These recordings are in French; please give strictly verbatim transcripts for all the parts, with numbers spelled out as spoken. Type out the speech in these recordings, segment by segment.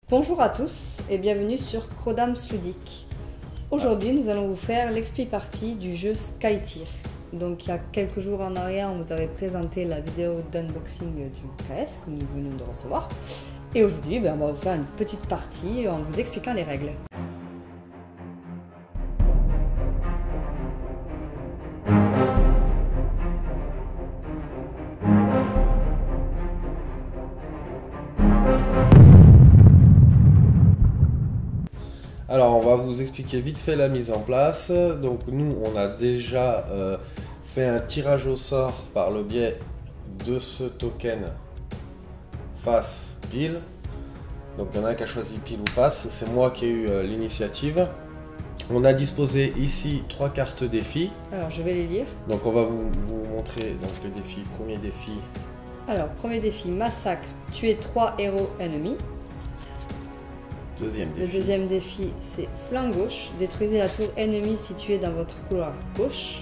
Bonjour à tous et bienvenue sur Crodams Ludique. Aujourd'hui, nous allons vous faire l'expli-partie du jeu Skytear. Donc, il y a quelques jours en arrière, on vous avait présenté la vidéo d'unboxing du K S que nous venons de recevoir. Et aujourd'hui, ben, on va vous faire une petite partie en vous expliquant les règles. Alors on va vous expliquer vite fait la mise en place. Donc nous on a déjà euh, fait un tirage au sort par le biais de ce token face pile. Donc il y en a un qui a choisi pile ou face, c'est moi qui ai eu euh, l'initiative. On a disposé ici trois cartes défis. Alors je vais les lire. Donc on va vous, vous montrer donc, le défi. Premier défi. Alors premier défi, massacre, tuer trois héros ennemis. Deuxième défi. Le deuxième défi, c'est flanc gauche. Détruisez la tour ennemie située dans votre couloir gauche.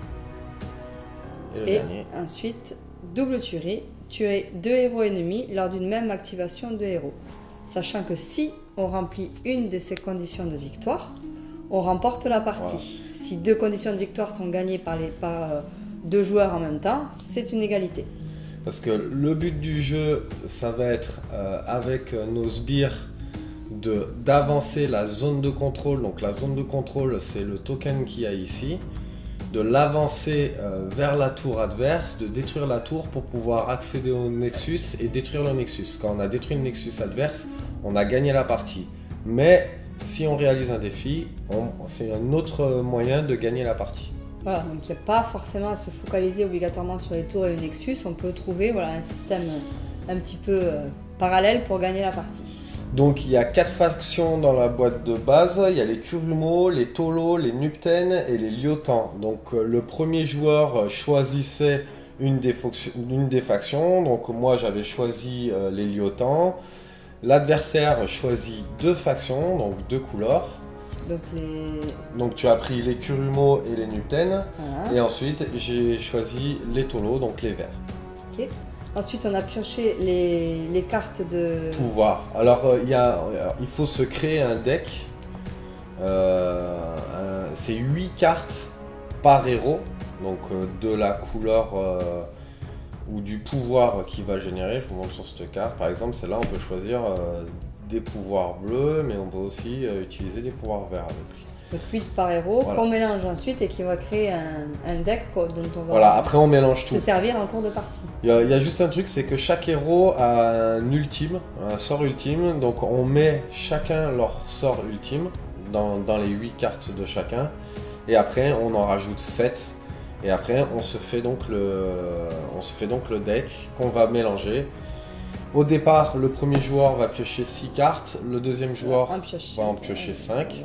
Et le Et dernier. ensuite, double tuerie. Tuer deux héros ennemis lors d'une même activation de héros. Sachant que si on remplit une de ces conditions de victoire, on remporte la partie. Voilà. Si deux conditions de victoire sont gagnées par, les, par euh, deux joueurs en même temps, c'est une égalité. Parce que le but du jeu, ça va être euh, avec nos sbires d'avancer la zone de contrôle. Donc la zone de contrôle, c'est le token qu'il y a ici, de l'avancer euh, vers la tour adverse, de détruire la tour pour pouvoir accéder au Nexus et détruire le Nexus. Quand on a détruit le Nexus adverse, on a gagné la partie. Mais si on réalise un défi, c'est un autre moyen de gagner la partie. Voilà, donc il n'y a pas forcément à se focaliser obligatoirement sur les tours et le Nexus. On peut trouver voilà, un système un petit peu euh, parallèle pour gagner la partie. Donc il y a quatre factions dans la boîte de base, il y a les Kurumo, les Tolo, les Nupten et les Lyotan. Donc euh, le premier joueur choisissait une des, une des factions, donc moi j'avais choisi euh, les Lyotan. L'adversaire choisit deux factions, donc deux couleurs. Donc, les... donc tu as pris les Kurumo et les Nupten, voilà. Et ensuite j'ai choisi les Tolo, donc les verts. Ok. Ensuite, on a pioché les, les cartes de... pouvoir. Alors, euh, y a, il faut se créer un deck. Euh, c'est huit cartes par héros. Donc, euh, de la couleur euh, ou du pouvoir qu'il va générer. Je vous montre sur cette carte. Par exemple, celle-là, on peut choisir euh, des pouvoirs bleus, mais on peut aussi euh, utiliser des pouvoirs verts avec lui. Donc huit par héros, voilà. Qu'on mélange ensuite et qui va créer un, un deck dont on va voilà, après on mélange se tout. servir en cours de partie. Il y, a, il y a juste un truc, c'est que chaque héros a un ultime, un sort ultime, donc on met chacun leur sort ultime dans, dans les huit cartes de chacun, et après on en rajoute sept, et après on se fait donc le, on se fait donc le deck qu'on va mélanger. Au départ, le premier joueur va piocher six cartes, le deuxième joueur va en piocher cinq.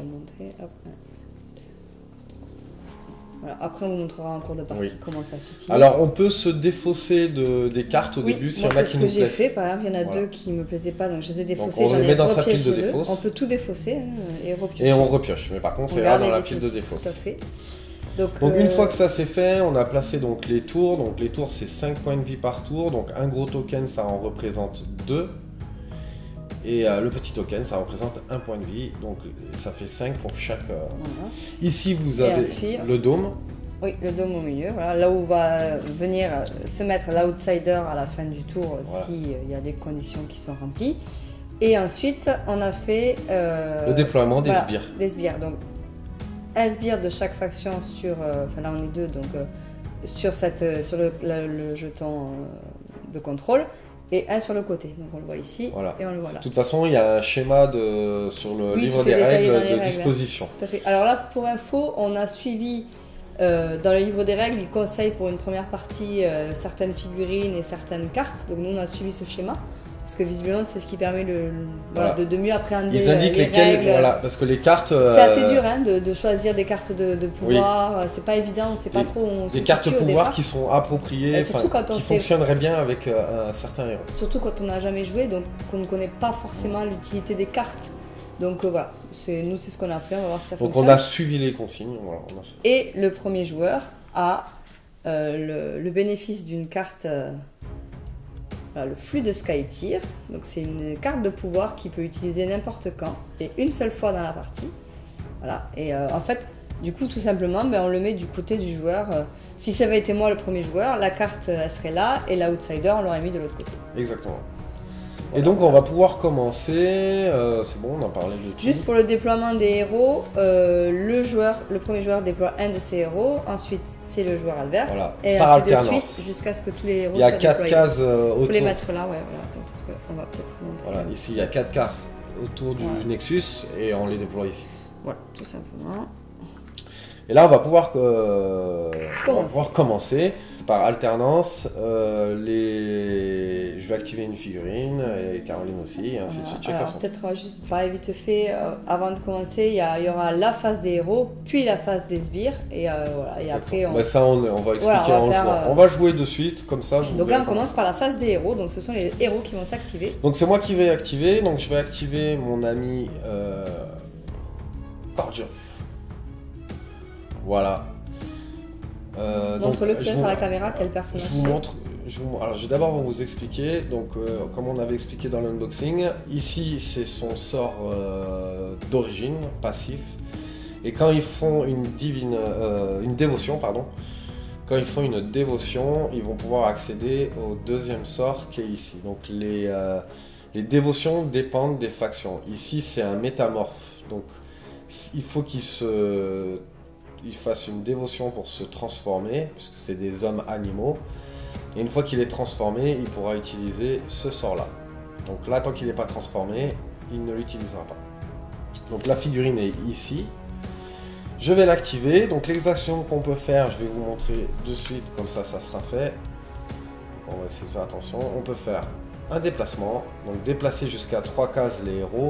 Voilà, après, on vous montrera en cours de partie oui. comment ça s'utilise. Alors, on peut se défausser de, des cartes au oui, début si moi, on a qui nous plaisent. C'est ce que j'ai fait, par exemple, il y en a voilà. deux qui ne me plaisaient pas, donc je les ai défaussés. Donc, on les met dans sa pile de défausse. On peut tout défausser hein, et repiocher. Et on repioche, mais par contre, c'est là dans la pile de défausse. Tout à fait. Donc, donc euh... une fois que ça c'est fait, on a placé donc les tours. Donc les tours c'est cinq points de vie par tour. Donc un gros token ça en représente deux. Et euh, le petit token ça représente un point de vie. Donc ça fait cinq pour chaque. Euh... Voilà. Ici vous avez ensuite, le dôme. Oui, le dôme au milieu. Voilà, là où va venir se mettre l'outsider à la fin du tour voilà. s'il euh, y a des conditions qui sont remplies. Et ensuite on a fait euh... le déploiement des voilà, sbires. Des sbires. Donc un sbire de chaque faction sur, euh, enfin là on est deux, donc euh, sur, cette, euh, sur le, la, le jeton euh, de contrôle, et un sur le côté, donc on le voit ici, voilà. et on le voit là. De toute façon, il y a un schéma de, sur le oui, livre des règles de règles, disposition. Hein. Tout à fait. Alors là, pour info, on a suivi, euh, dans le livre des règles, il conseille pour une première partie euh, certaines figurines et certaines cartes, donc nous on a suivi ce schéma. Parce que visiblement, c'est ce qui permet le, voilà. Voilà, de, de mieux appréhender Ils indiquent les lesquelles, règles. Voilà, parce que les cartes... C'est euh... assez dur hein, de, de choisir des cartes de, de pouvoir, oui. C'est pas évident, c'est pas les, trop... On des cartes pouvoir qui sont appropriées, qui fonctionneraient bien avec euh, un certain héros. Surtout quand on n'a jamais joué, donc qu'on ne connaît pas forcément l'utilité des cartes. Donc euh, voilà, nous c'est ce qu'on a fait, on va voir si ça donc fonctionne. Donc on a suivi les consignes. Voilà, on a... Et le premier joueur a euh, le, le bénéfice d'une carte... Euh, Voilà, le flux de Skytear. Donc c'est une carte de pouvoir qui peut utiliser n'importe quand et une seule fois dans la partie. Voilà. Et euh, en fait, du coup, tout simplement, ben, on le met du côté du joueur. Euh, si ça avait été moi le premier joueur, la carte elle serait là et l'outsider, on l'aurait mis de l'autre côté. Exactement. Et donc on va pouvoir commencer, euh, c'est bon, on en parlait de tout. Juste pour le déploiement des héros, euh, le joueur, le premier joueur déploie un de ses héros, ensuite c'est le joueur adverse, voilà. et Par ainsi alternance. de suite jusqu'à ce que tous les héros soient déployés. Il y a soient quatre déployés. cases euh, autour. Il faut les mettre là, ouais, voilà, attends, peut-être qu'on va peut-être montrer. Voilà, ici il y a quatre cartes autour du ouais. Nexus et on les déploie ici. Voilà, tout simplement. Et là on va pouvoir, euh, commencer. on va pouvoir commencer par alternance. Euh, les... Je vais activer une figurine, et Caroline aussi, et ainsi Voilà. de suite. Alors peut-être on va juste parler vite fait, euh, avant de commencer, il y, a, il y aura la phase des héros, puis la phase des sbires, et, euh, voilà, et après on... Bah, ça on, on va expliquer voilà, on va en faire, jouant. euh... On va jouer de suite, comme ça. Vous donc là on commencer. commence par la phase des héros, donc ce sont les héros qui vont s'activer. Donc c'est moi qui vais activer, donc je vais activer mon ami euh... Kordjov. Voilà. Euh, Montre-le peut-être vous... à la caméra quel personnage Je vous c'est. montre. Je vous... Alors je vais d'abord vous expliquer. Donc euh, comme on avait expliqué dans l'unboxing, ici c'est son sort euh, d'origine passif. Et quand ils font une divine, euh, une dévotion, pardon, quand ils font une dévotion, ils vont pouvoir accéder au deuxième sort qui est ici. Donc les euh, les dévotions dépendent des factions. Ici c'est un métamorphe. Donc il faut qu'il se il fasse une dévotion pour se transformer, puisque c'est des hommes animaux. Et une fois qu'il est transformé, il pourra utiliser ce sort-là. Donc là, tant qu'il n'est pas transformé, il ne l'utilisera pas. Donc la figurine est ici. Je vais l'activer. Donc les actions qu'on peut faire, je vais vous montrer de suite, comme ça, ça sera fait. On va essayer de faire attention. On peut faire un déplacement, donc déplacer jusqu'à trois cases les héros.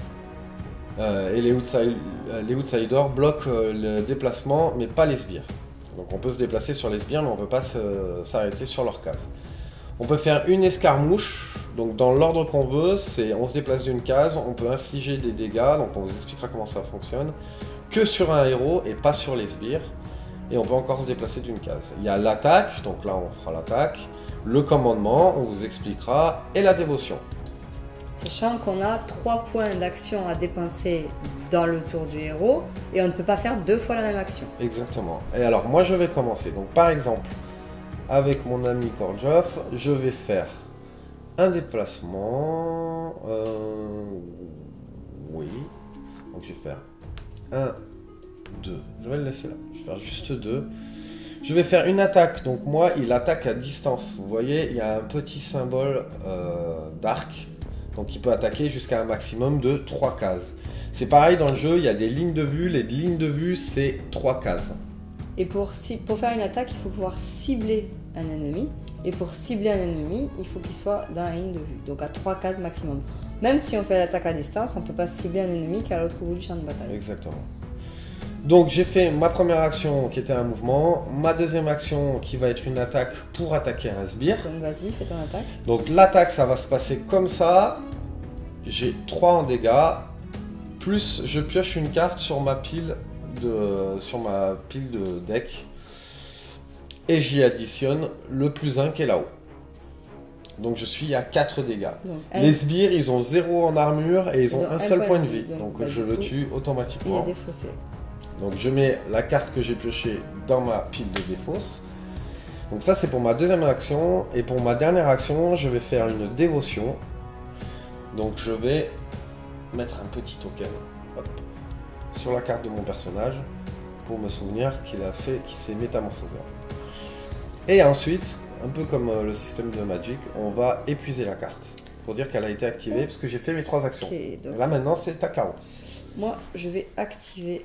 Euh, et les, outside, les outsiders bloquent euh, le déplacement, mais pas les sbires. Donc on peut se déplacer sur les sbires, mais on ne peut pas s'arrêter sur leur case. On peut faire une escarmouche, donc dans l'ordre qu'on veut, c'est on se déplace d'une case, on peut infliger des dégâts, donc on vous expliquera comment ça fonctionne, que sur un héros et pas sur les sbires. Et on peut encore se déplacer d'une case. Il y a l'attaque, donc là on fera l'attaque, le commandement, on vous expliquera, et la dévotion. Sachant qu'on a trois points d'action à dépenser dans le tour du héros et on ne peut pas faire deux fois la même action. Exactement. Et alors moi je vais commencer. Donc par exemple, avec mon ami Kordjov, je vais faire un déplacement. Euh... Oui. Donc je vais faire un, deux. Je vais le laisser là. Je vais faire juste deux. Je vais faire une attaque. Donc moi, il attaque à distance. Vous voyez, il y a un petit symbole euh, d'arc. Donc il peut attaquer jusqu'à un maximum de trois cases. C'est pareil dans le jeu, il y a des lignes de vue. Les lignes de vue, c'est trois cases. Et pour, pour faire une attaque, il faut pouvoir cibler un ennemi. Et pour cibler un ennemi, il faut qu'il soit dans la ligne de vue. Donc à trois cases maximum. Même si on fait l'attaque à distance, on ne peut pas cibler un ennemi qui est à l'autre bout du champ de bataille. Exactement. Donc j'ai fait ma première action qui était un mouvement. Ma deuxième action qui va être une attaque pour attaquer un sbire. Donc vas-y, fais ton attaque. Donc l'attaque, ça va se passer comme ça. J'ai trois en dégâts. Plus je pioche une carte sur ma pile de, sur ma pile de deck. Et j'y additionne le plus un qui est là-haut. Donc je suis à quatre dégâts. Donc, les sbires, ils ont zéro en armure et ils ont, ils ont un, un seul point de vie. Donc, donc bah, je le coup, tue automatiquement. Il est défaussé. Donc je mets la carte que j'ai piochée dans ma pile de défausse. Donc ça c'est pour ma deuxième action. Et pour ma dernière action, je vais faire une dévotion. Donc je vais mettre un petit token hop, sur la carte de mon personnage pour me souvenir qu'il a fait, qu'il s'est métamorphosé. Et ensuite, un peu comme le système de Magic, on va épuiser la carte pour dire qu'elle a été activée parce que j'ai fait mes trois actions. Okay, donc... Là maintenant c'est ta Caro. Moi je vais activer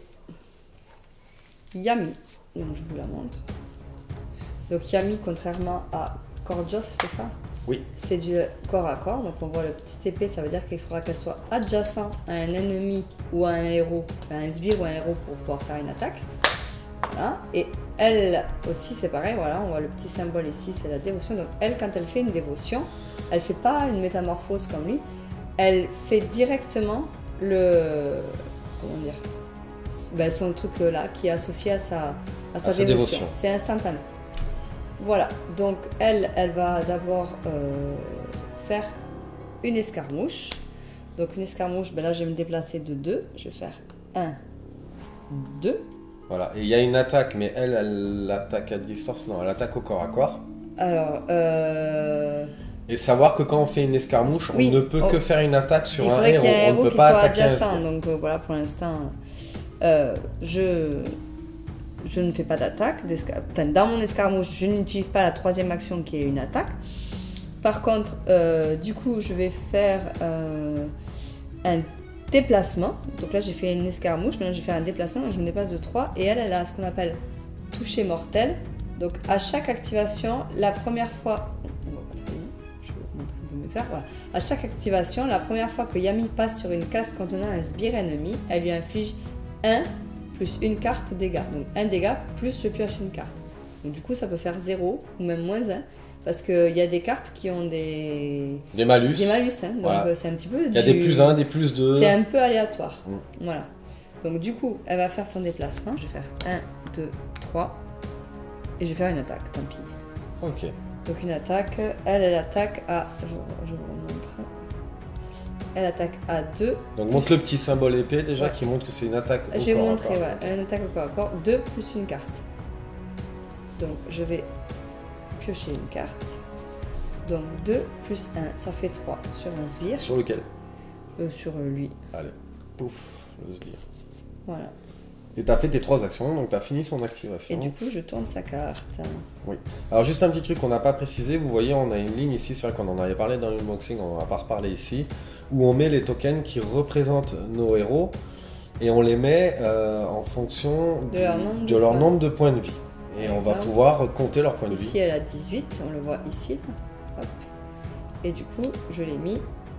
Yami, donc je vous la montre. Donc Yami, contrairement à Kordjov, c'est ça? Oui. C'est du corps à corps, donc on voit le petit épée, ça veut dire qu'il faudra qu'elle soit adjacent à un ennemi ou à un héros, à un sbire ou un héros pour pouvoir faire une attaque. Voilà. Et elle aussi c'est pareil, voilà, on voit le petit symbole ici, c'est la dévotion. Donc elle, quand elle fait une dévotion, elle fait pas une métamorphose comme lui, elle fait directement le... comment dire ben, son truc là qui est associé à sa, à sa, à sa dévotion. C'est instantané. Voilà, donc elle, elle va d'abord euh, faire une escarmouche. Donc une escarmouche, ben là je vais me déplacer de deux. Je vais faire un, deux. Voilà, et il y a une attaque, mais elle, elle attaque à distance, non, elle attaque au corps à corps. Alors, euh... Et savoir que quand on fait une escarmouche, oui, on ne peut oh. que faire une attaque sur il un faudrait héros, qu'il y ait un on héros ne peut qui pas soit attaquer adjacent, un... donc euh, voilà, pour l'instant, euh, je... je ne fais pas d'attaque. Enfin, dans mon escarmouche, je n'utilise pas la troisième action qui est une attaque. Par contre, euh, du coup, je vais faire euh, un déplacement. Donc là, j'ai fait une escarmouche, maintenant j'ai fait un déplacement, donc je me déplace de trois. Et elle, elle a ce qu'on appelle toucher mortel. Donc à chaque activation, la première fois... On va pas très bien, je vais vous montrer un peu mieux que ça. Voilà. À chaque activation, la première fois que Yami passe sur une case contenant un sbire ennemi, elle lui inflige un plus une carte dégâts. Donc un dégât plus je pioche une carte. Donc du coup, ça peut faire zéro ou même moins un. Parce qu'il y a des cartes qui ont des... Des malus. Des malus, hein. Donc voilà. c'est un petit peu... Il y a du... des plus un, des plus deux. C'est un peu aléatoire. Mm. Voilà. Donc du coup, elle va faire son déplacement. Je vais faire un, deux, trois. Et je vais faire une attaque, tant pis. Ok. Donc une attaque, elle, elle attaque à... Je, je vous remontre. Elle attaque à deux. Donc montre le petit symbole épée déjà ouais. qui montre que c'est une attaque au Je vais corps montrer, à corps. ouais, une attaque au corps à corps. deux plus une carte. Donc je vais piocher une carte. Donc deux plus un, ça fait trois sur un sbire. Sur lequel euh, Sur lui. Allez, pouf, le sbire. Voilà. Et tu as fait tes trois actions, donc tu as fini son activation. Et du coup, je tourne sa carte. Oui. Alors juste un petit truc qu'on n'a pas précisé, vous voyez, on a une ligne ici, c'est vrai qu'on en avait parlé dans l'unboxing, on va pas reparler ici, où on met les tokens qui représentent nos héros, et on les met euh, en fonction de du, leur, nombre, de de leur nombre de points de vie. Et Par on exemple, va pouvoir compter leurs points de ici, vie. elle a dix-huit, on le voit ici. Hop. Et du coup, je l'ai mis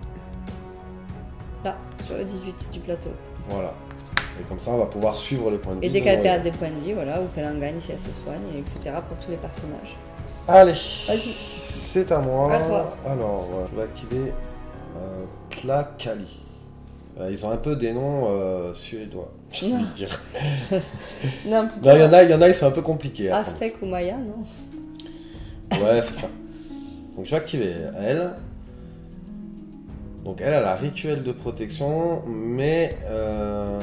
là, sur le dix-huit du plateau. Voilà. Et comme ça, on va pouvoir suivre les points de vie. Et dès de qu'elle nos perd héros. des points de vie, voilà, ou qu'elle en gagne si elle se soigne, et cetera pour tous les personnages. Allez, Vas-y. c'est à moi. À toi. Alors, euh, je vais activer euh, Tlakali. Euh, ils ont un peu des noms euh, suédois, j'ai envie de dire. Non, Non, il y en a, il y en a, ils sont un peu compliqués. à prendre. Aztèque ou Maya, non? Ouais, c'est ça. Donc je vais activer elle. Donc elle a la rituel de protection, mais euh,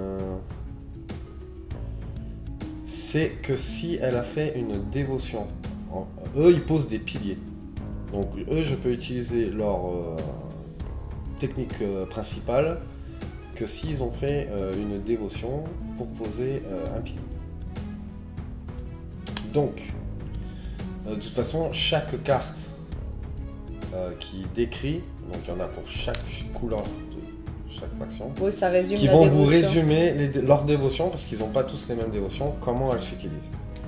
c'est que si elle a fait une dévotion. En- Eux, ils posent des piliers. Donc eux, je peux utiliser leur euh, technique euh, principale que s'ils ont fait euh, une dévotion pour poser euh, un pilier. Donc, euh, de toute façon, chaque carte euh, qui décrit, donc il y en a pour chaque couleur de chaque faction, Oui, ça résume qui la vont dévotion. vous résumer les, leurs dévotions, parce qu'ils n'ont pas tous les mêmes dévotions, comment elles s'utilisent.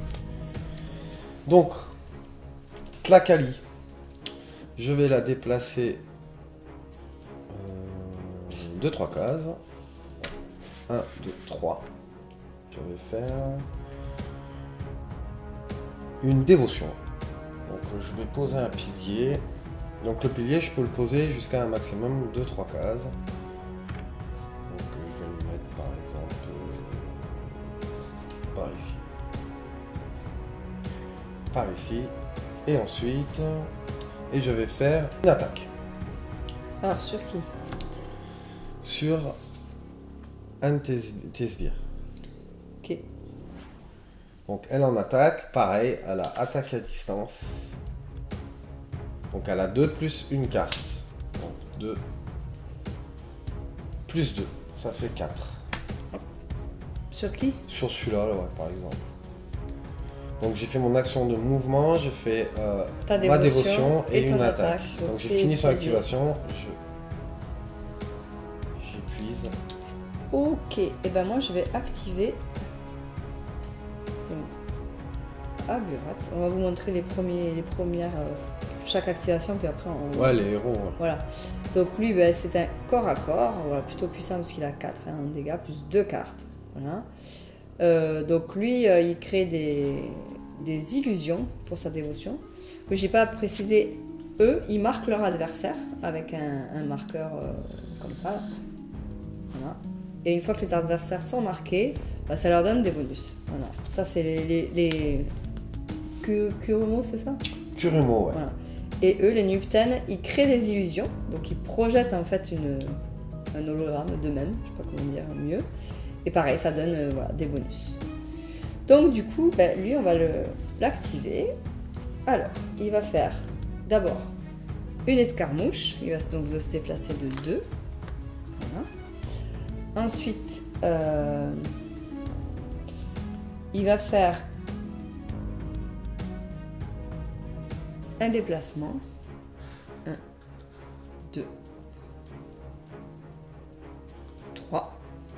Donc, Tlakali, je vais la déplacer deux trois cases. un, deux, trois. Je vais faire une dévotion. Donc je vais poser un pilier. Donc le pilier, je peux le poser jusqu'à un maximum de trois cases. Donc je vais le mettre par exemple euh, par ici. Par ici. Et ensuite, et je vais faire une attaque. Alors, sur qui? Sur un de tes, tes sbires. Ok. Donc elle en attaque, pareil, elle a attaque à distance. Donc elle a deux plus une carte. Donc deux plus deux, ça fait quatre. Sur qui? Sur celui-là, ouais, par exemple. Donc j'ai fait mon action de mouvement, j'ai fait euh, Ta ma dévotion dévotion et, et ton une attaque. attaque. Donc, Donc, j'ai c'est fini son épuisé. activation. Je... J'épuise. Ok. Et ben moi, je vais activer. Donc, Aburat. On va vous montrer les, premiers, les premières. euh, chaque activation, puis après on. Ouais, les héros. Ouais. Voilà. Donc lui, ben, c'est un corps à corps, voilà, plutôt puissant parce qu'il a quatre hein, en dégâts, plus deux cartes. Voilà. Euh, donc lui, euh, il crée des, des illusions pour sa dévotion. Que j'ai pas précisé, eux, ils marquent leur adversaire avec un, un marqueur euh, comme ça. Là. Voilà. Et une fois que les adversaires sont marqués, bah, ça leur donne des bonus. Voilà. Ça, c'est les... les, les... Ku- Kurumo, c'est ça? Kurumo, ouais. Voilà. Et eux, les Nupten, ils créent des illusions. Donc ils projettent en fait une, un hologramme d'eux-mêmes. Je sais pas comment dire mieux. Et pareil, ça donne euh, voilà, des bonus. Donc du coup, ben, lui, on va l'activer. Alors, il va faire d'abord une escarmouche. Il va donc se déplacer de deux. Voilà. Ensuite, euh, il va faire un déplacement. un, deux, trois.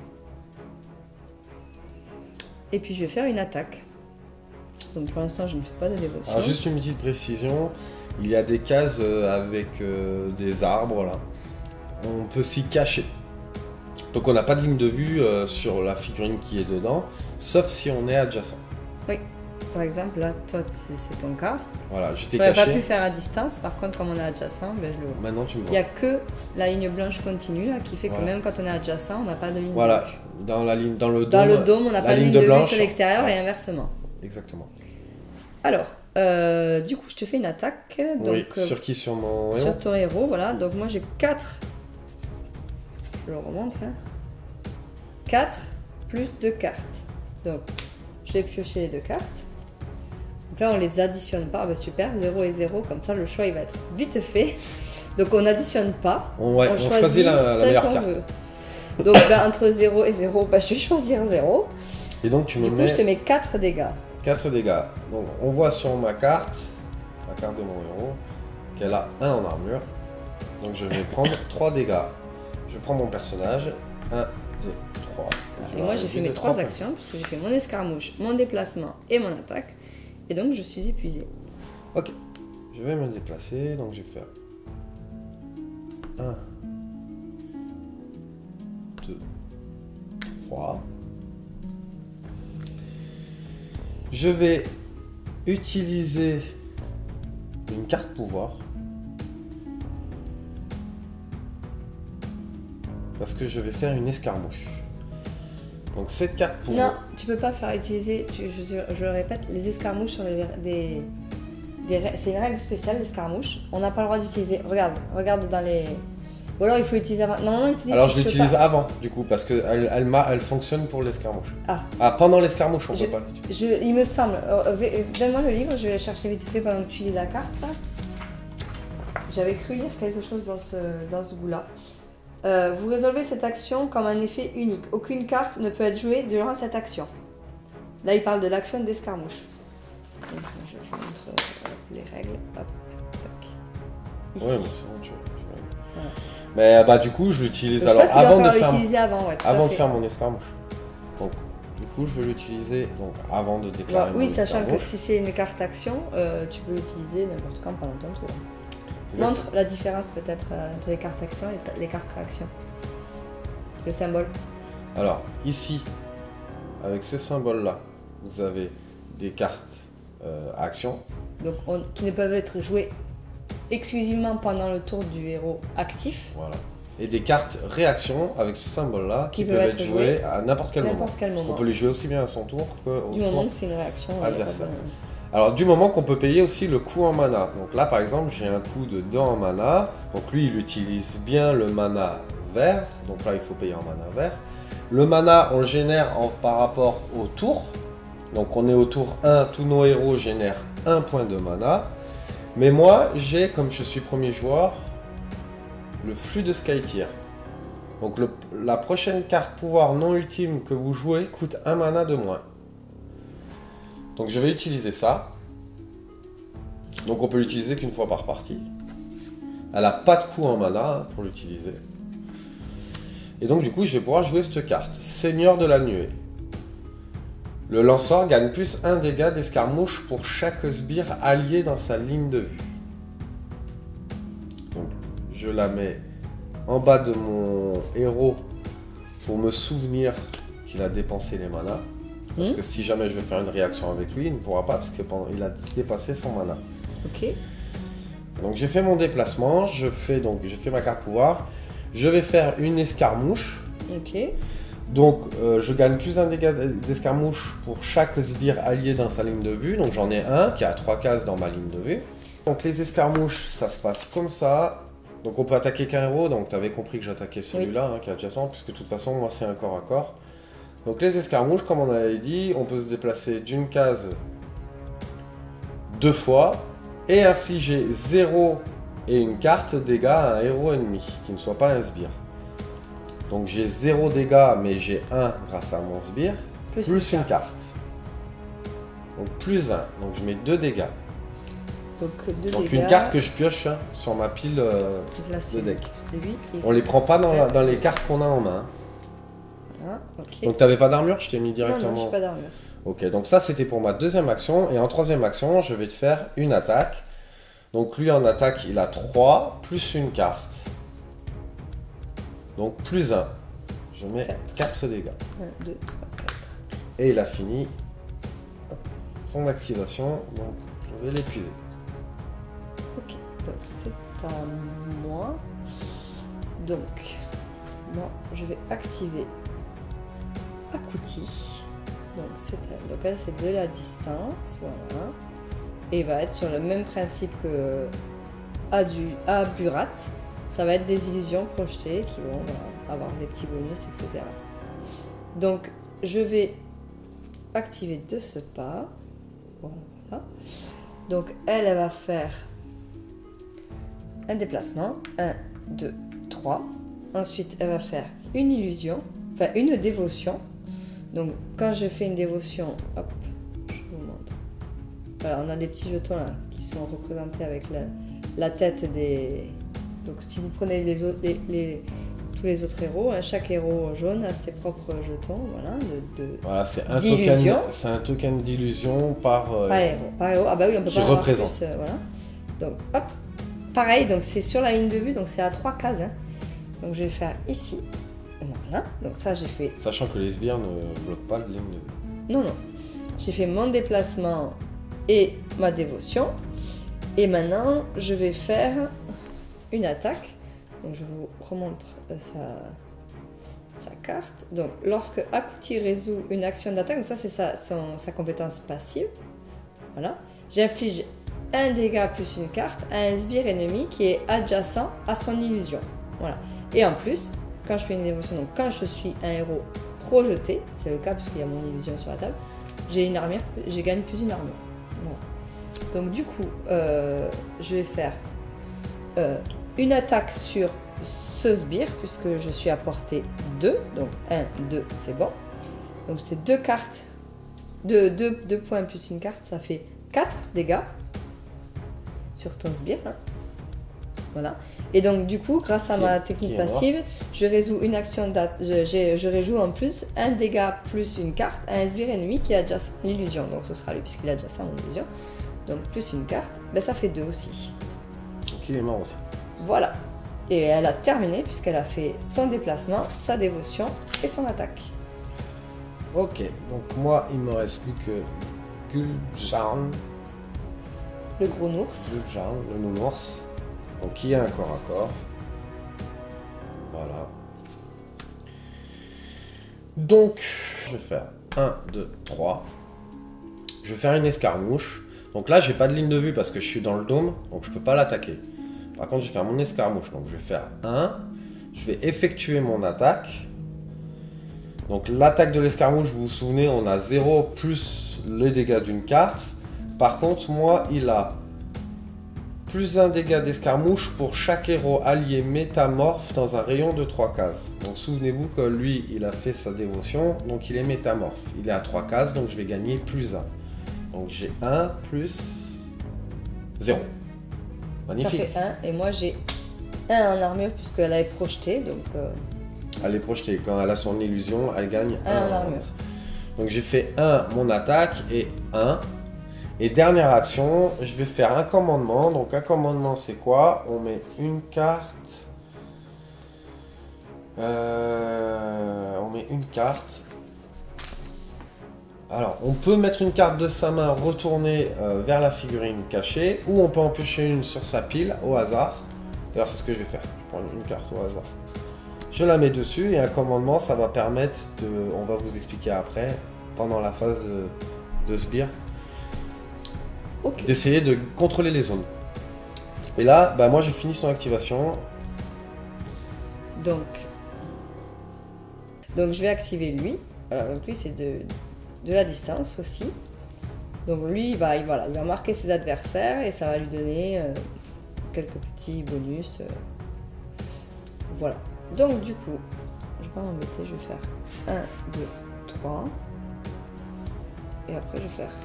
Et puis je vais faire une attaque. Donc pour l'instant, je ne fais pas de dévotion. Alors juste une petite précision, il y a des cases avec euh, des arbres là. On peut s'y cacher. Donc on n'a pas de ligne de vue euh, sur la figurine qui est dedans, sauf si on est adjacent. Oui. Par exemple, là, toi, c'est ton cas. Voilà, j'étais caché. Je n'aurais pas pu faire à distance. Par contre, comme on est adjacent, ben, je le vois. Maintenant, tu me vois. Il n'y a que la ligne blanche continue là, qui fait voilà. que même quand on est adjacent, on n'a pas de ligne voilà. blanche. Dans la ligne, dans le dôme. Dans le dôme, on n'a pas de ligne de, de vue sur l'extérieur ouais. et inversement. Exactement. Alors, euh, du coup, je te fais une attaque. Donc, oui, sur qui? Sur mon héros? Sur ton héros, voilà. Donc moi, j'ai quatre. Je le remonte. Hein. quatre plus deux cartes. Donc, je vais piocher les deux cartes. Donc là, on les additionne pas. Ah bah super, zéro et zéro. Comme ça, le choix, il va être vite fait. Donc, on n'additionne pas. On, ouais, on, on choisit, choisit la, la meilleure carte. Veut. Donc, bah, entre zéro et zéro, bah, je vais choisir zéro. Et donc, tu me du coup, mets... je te mets quatre dégâts. quatre dégâts. Donc, on voit sur ma carte, la carte de mon héros, qu'elle a un en armure. Donc, je vais prendre trois dégâts. Je prends mon personnage. un, deux, trois. Et, et moi, j'ai fait mes trois actions, parce que j'ai fait mon escarmouche, mon déplacement et mon attaque. Et donc, je suis épuisé. Ok. Je vais me déplacer. Donc, je vais faire un, deux, trois. Je vais utiliser une carte pouvoir. Parce que je vais faire une escarmouche. Donc cette carte pouvoir... Non, tu peux pas faire utiliser, tu, je, je le répète, les escarmouches sont des... des, des c'est une règle spéciale, l'escarmouche. On n'a pas le droit d'utiliser... Regarde, regarde dans les... Ou alors il faut utiliser avant... Non, non, utilise... Alors je l'utilise avant, du coup, parce qu'elle elle, elle, elle fonctionne pour l'escarmouche. Ah. Ah, pendant l'escarmouche, on je, peut pas l'utiliser. Il me semble... Donne-moi le livre, je vais le chercher vite fait pendant que tu lis la carte. J'avais cru lire quelque chose dans ce, dans ce goût-là. Euh, vous résolvez cette action comme un effet unique. Aucune carte ne peut être jouée durant cette action. Là, il parle de l'action d'escarmouche. Je, je montre euh, les règles. Hop, tac. Ici. Ouais, bon, c'est bon, tu vois. Voilà. Mais bah du coup, je l'utilise alors je avant de faire, utiliser avant, ouais, avant de faire mon escarmouche. Donc, du coup, je vais l'utiliser donc avant de déclarer. Ouais, oui, sachant que si c'est une carte action, euh, tu peux l'utiliser n'importe quand pendant ton tour. Exactement. Montre la différence peut-être euh, entre les cartes action et les cartes réaction. Le symbole. Alors, ici, avec ce symbole-là, vous avez des cartes euh, action. Donc, on, qui ne peuvent être jouées exclusivement pendant le tour du héros actif. Voilà. Et des cartes réaction avec ce symbole-là qui, qui peuvent, peuvent être jouées à n'importe quel moment. Quel moment. On peut les jouer aussi bien à son tour qu'au du tour moment que c'est une réaction adversaire. Alors du moment qu'on peut payer aussi le coût en mana. Donc là par exemple j'ai un coût de deux en mana. Donc lui il utilise bien le mana vert. Donc là il faut payer en mana vert. Le mana on le génère en, par rapport au tour. Donc on est au tour un, tous nos héros génèrent un point de mana. Mais moi j'ai, comme je suis premier joueur, le flux de Skytear. Donc le, la prochaine carte pouvoir non ultime que vous jouez coûte un mana de moins. Donc je vais utiliser ça. Donc on peut l'utiliser qu'une fois par partie. Elle n'a pas de coût en mana pour l'utiliser. Et donc du coup je vais pouvoir jouer cette carte. Seigneur de la nuée. Le lanceur gagne plus un dégât d'escarmouche pour chaque sbire allié dans sa ligne de vue. Donc je la mets en bas de mon héros pour me souvenir qu'il a dépensé les manas. Parce que si jamais je vais faire une réaction avec lui, il ne pourra pas parce qu'il a dépassé son mana. Ok. Donc j'ai fait mon déplacement, je fais donc j'ai fait ma carte pouvoir. Je vais faire une escarmouche. Ok. Donc euh, je gagne plus un dégât d'escarmouche pour chaque sbire allié dans sa ligne de vue. Donc j'en ai un qui a trois cases dans ma ligne de vue. Donc les escarmouches, ça se passe comme ça. Donc on peut attaquer qu'un héros, donc tu avais compris que j'attaquais celui-là, oui. hein, qui est adjacent, puisque de toute façon, moi c'est un corps à corps. Donc les escarmouches, comme on avait dit, on peut se déplacer d'une case deux fois et infliger zéro et une carte dégâts à un héros ennemi, qui ne soit pas un sbire. Donc j'ai zéro dégâts, mais j'ai un grâce à mon sbire, plus, plus une, une carte. Donc plus un, donc je mets deux dégâts. Donc, deux donc dégâts. Une carte que je pioche hein, sur ma pile euh, de deck. On les prend pas dans, la, dans les cartes qu'on a en main. Voilà, ok. Donc t'avais pas d'armure, je t'ai mis directement. Non, non, j'ai pas d'armure. Ok, donc ça c'était pour ma deuxième action. Et en troisième action, je vais te faire une attaque. Donc lui en attaque, il a trois, plus une carte. Donc plus un. Je mets quatre dégâts. un, deux, trois, quatre. Et il a fini son activation. Donc je vais l'épuiser. Ok, donc c'est à moi. Donc, moi je vais activer Akuti. Donc, c'est elle. Donc elle c'est de la distance. Voilà. Et il va être sur le même principe que à Burat. Ça va être des illusions projetées qui vont voilà, avoir des petits bonus, et cetera. Donc, je vais activer de ce pas. Voilà. Donc, elle, elle va faire un déplacement. un, deux, trois. Ensuite, elle va faire une illusion, enfin une dévotion. Donc, quand je fais une dévotion, hop, je vous montre. Voilà, on a des petits jetons là qui sont représentés avec la, la tête des... Donc si vous prenez les autres, les, les, tous les autres héros, hein, chaque héros jaune a ses propres jetons, voilà, de, de voilà, c'est un token, c'est un token d'illusion par, euh, par héros. Par héros. Ah bah oui, on peut pas avoir représente. plus, euh, voilà. Donc hop, pareil, donc c'est sur la ligne de vue, donc c'est à trois cases. Hein. Donc je vais faire ici, voilà. Donc ça j'ai fait. Sachant que les sbires ne bloquent pas la ligne de vue. Non non, j'ai fait mon déplacement et ma dévotion, et maintenant je vais faire une attaque. Donc je vous remontre euh, sa, sa carte. Donc lorsque Akuti résout une action d'attaque, donc ça c'est sa, son, sa compétence passive. Voilà. J'inflige un dégât plus une carte à un sbire ennemi qui est adjacent à son illusion. Voilà. Et en plus, quand je fais une dévotion, donc quand je suis un héros projeté, c'est le cas parce qu'il y a mon illusion sur la table, j'ai une armure, j'ai gagné plus une armure. Voilà. Donc du coup, euh, je vais faire euh, une attaque sur ce sbire, puisque je suis à portée deux, donc un, deux, c'est bon. Donc c'est deux cartes, deux, deux, deux points plus une carte, ça fait quatre dégâts sur ton sbire. Hein. Voilà. Et donc du coup, grâce à ma technique passive, je résous une action, je, je, je réjoue en plus un dégât plus une carte à un sbire ennemi qui a déjà l'illusion. Donc ce sera lui, puisqu'il a déjà ça en illusion. Donc plus une carte, ben, ça fait deux aussi. Donc il est mort aussi. Voilà. Et elle a terminé puisqu'elle a fait son déplacement, sa dévotion et son attaque. Ok, donc moi il me reste plus que Gul'Jarn. Le gros ours. Gul'Jarn, le nounours. Donc qui a un corps à corps. Voilà. Donc je vais faire un, deux, trois. Je vais faire une escarmouche. Donc là j'ai pas de ligne de vue parce que je suis dans le dôme, donc je peux pas l'attaquer. Par contre, je vais faire mon escarmouche. Donc, je vais faire un. Je vais effectuer mon attaque. Donc, l'attaque de l'escarmouche, vous vous souvenez, on a zéro plus les dégâts d'une carte. Par contre, moi, il a plus un dégât d'escarmouche pour chaque héros allié métamorphe dans un rayon de trois cases. Donc, souvenez-vous que lui, il a fait sa dévotion. Donc, il est métamorphe. Il est à trois cases, donc je vais gagner plus un. Donc, j'ai un plus zéro. Magnifique. Ça fait un, et moi j'ai un en armure puisqu'elle est projetée, donc... Euh... Elle est projetée, quand elle a son illusion, elle gagne un. un en armure. Donc j'ai fait un mon attaque et un. Et dernière action, je vais faire un commandement. Donc un commandement c'est quoi? On met une carte... Euh... On met une carte... Alors, on peut mettre une carte de sa main retournée euh, vers la figurine cachée, ou on peut en piocher une sur sa pile au hasard. D'ailleurs, c'est ce que je vais faire. Je prends une carte au hasard. Je la mets dessus et un commandement, ça va permettre de... On va vous expliquer après, pendant la phase de, de sbire, okay. D'essayer de contrôler les zones. Et là, bah, moi j'ai fini son activation. Donc, donc je vais activer lui. Alors, donc lui, c'est de, de la distance aussi. Donc lui, il va, il, voilà, il va marquer ses adversaires et ça va lui donner euh, quelques petits bonus. Euh, voilà. Donc du coup, je vais pas m'embêter, je vais faire un, deux, trois. Et après, je vais faire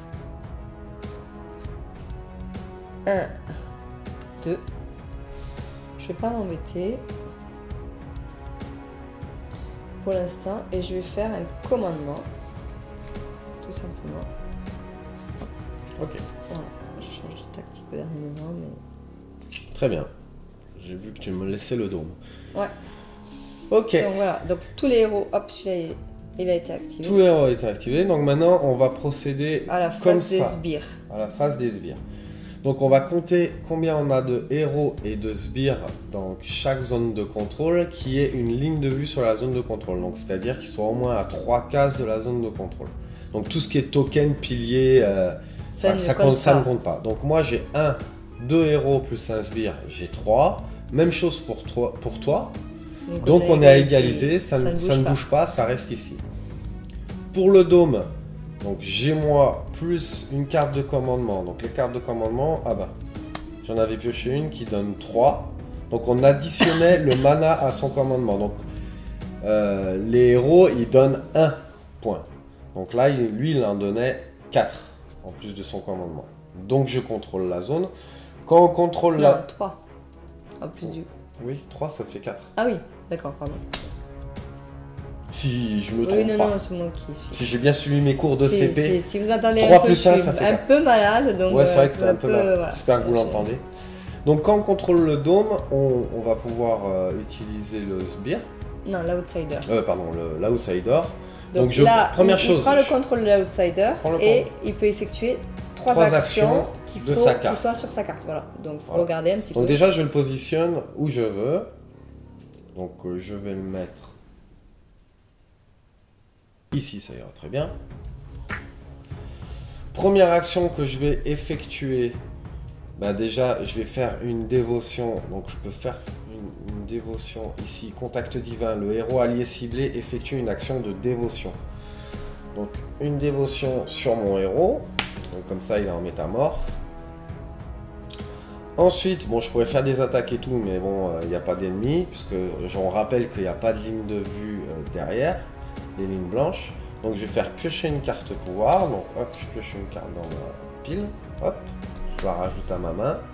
un, deux. Je vais pas m'embêter pour l'instant et je vais faire un commandement, tout simplement. Ok. Voilà, je change de tactique au dernier moment, mais... Très bien. J'ai vu que tu me laissais le dôme. Ouais. Ok. Donc voilà, donc tous les héros, hop, celui-là, il a été activé. Tous les héros ont été activés. Donc maintenant, on va procéder à la comme phase des ça. sbires. À la phase des sbires. Donc on va compter combien on a de héros et de sbires dans chaque zone de contrôle qui est une ligne de vue sur la zone de contrôle. Donc c'est-à-dire qu'ils soient au moins à trois cases de la zone de contrôle. Donc tout ce qui est token, pilier, euh, Ça, ça, ne ça, compte compte, ça pas. ne compte pas. Donc moi j'ai un, deux héros plus un sbire, j'ai trois. Même chose pour toi. Pour toi. Donc, Donc on est à égalité, ça, ça ne, ne bouge ça ne pas. bouge pas, ça reste ici. Pour le dôme, donc j'ai moi plus une carte de commandement. Donc les cartes de commandement, ah bah, j'en avais pioché une qui donne trois. Donc on additionnait le mana à son commandement. Donc euh, les héros, ils donnent un point. Donc là, il- lui, il en donnait quatre en plus de son commandement. Donc je contrôle la zone. Quand on contrôle Non, la... trois. En plus du... Oui, trois, ça fait quatre. Ah oui, d'accord, pardon. Si je me trompe Oui, non, pas. non, c'est moi qui suis. Si j'ai bien suivi mes cours de Si, C P. si, si vous entendez trois un peu, plus je un, suis ça fait un quatre. peu malade, donc... Ouais, c'est vrai que euh, t'es un peu mal. voilà. J'espère que vous Ok. l'entendez. Donc quand on contrôle le dôme, on, on va pouvoir euh, utiliser le sbire. Non, l'outsider. Euh, pardon, le- l'outsider. Donc, Donc, je- là, première il, chose, il prend le je- contrôle de l'outsider prends le et con- il peut effectuer trois, Trois actions, actions qu'il de faut sa qu'il carte. soit sur sa carte. Voilà. Donc faut Voilà. regarder un petit Donc peu. déjà, je le positionne où je veux. Donc euh, je vais le mettre ici, ça ira très bien. Première action que je vais effectuer, bah déjà, je vais faire une dévotion. Donc je peux faire une, une dévotion ici, contact divin. Le héros allié ciblé effectue une action de dévotion. Donc une dévotion sur mon héros. Donc comme ça, il est en métamorphe. Ensuite, bon, je pourrais faire des attaques et tout, mais bon, il n'y a pas d'ennemis, puisque j'en rappelle qu'il n'y a pas de ligne de vue euh, derrière, les lignes blanches. Donc je vais faire piocher une carte pouvoir. Donc hop, je pioche une carte dans ma pile. Hop, je la rajoute à ma main.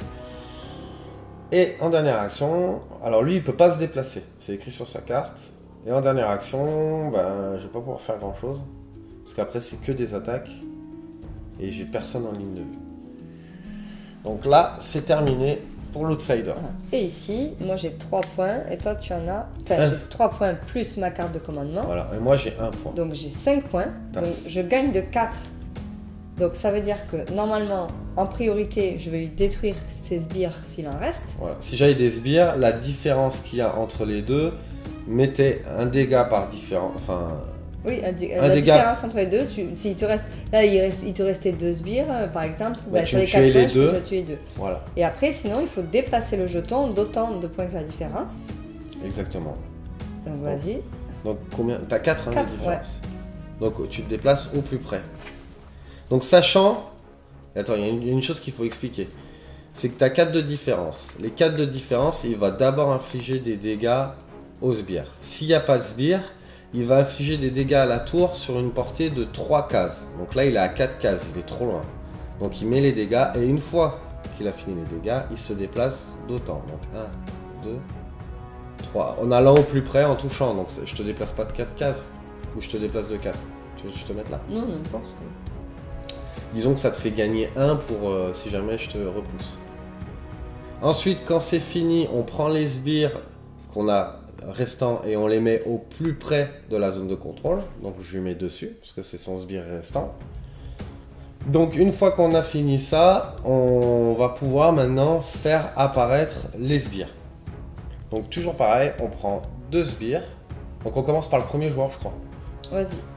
Et en dernière action, alors lui, il peut pas se déplacer. C'est écrit sur sa carte. Et en dernière action, ben, je vais pas pouvoir faire grand chose. Parce qu'après, c'est que des attaques. Et j'ai personne en ligne de vue. Donc là, c'est terminé pour l'outsider. Voilà. Et ici, moi j'ai trois points et toi tu en as. Enfin, Un. j'ai trois points plus ma carte de commandement. Voilà, et moi j'ai un point. Donc j'ai cinq points. T'as- Donc je gagne de quatre. Donc ça veut dire que normalement, en priorité, je vais lui détruire ses sbires s'il en reste. Voilà. Si j'avais des sbires, la différence qu'il y a entre les deux mettait un dégât par différent. Enfin, Oui, un dé- Un la dégât. différence entre les deux, tu, s'il te reste, là il, reste, il te restait deux sbires euh, par exemple, Bah, bah, tu sur me les tuais quatre les points, je deux. peux te tuer deux. voilà, Et après, sinon, il faut déplacer le jeton d'autant de points que la différence. exactement. Donc vas-y. Donc combien? T'as quatre hein, de Quatre, différence. Donc tu te déplaces au plus près. Donc sachant. Attends, il y a une, une chose qu'il faut expliquer. C'est que tu as quatre de différence. Les quatre de différence, il va d'abord infliger des dégâts aux sbires. S'il n'y a pas de sbires, il va infliger des dégâts à la tour sur une portée de trois cases. Donc là, il est à quatre cases, il est trop loin. Donc il met les dégâts, et une fois qu'il a fini les dégâts, il se déplace d'autant. Donc un, deux, trois. En allant au plus près, en touchant. Donc je te déplace pas de quatre cases, ou je te déplace de quatre. Tu veux que je te mette là? Non, n'importe. Disons que ça te fait gagner un pour euh, si jamais je te repousse. Ensuite, quand c'est fini, on prend les sbires qu'on a restants et on les met au plus près de la zone de contrôle. Donc je lui mets dessus, parce que c'est son sbire restant. Donc une fois qu'on a fini ça, on va pouvoir maintenant faire apparaître les sbires. Donc toujours pareil, on prend deux sbires. Donc on commence par le premier joueur, je crois. Vas-y.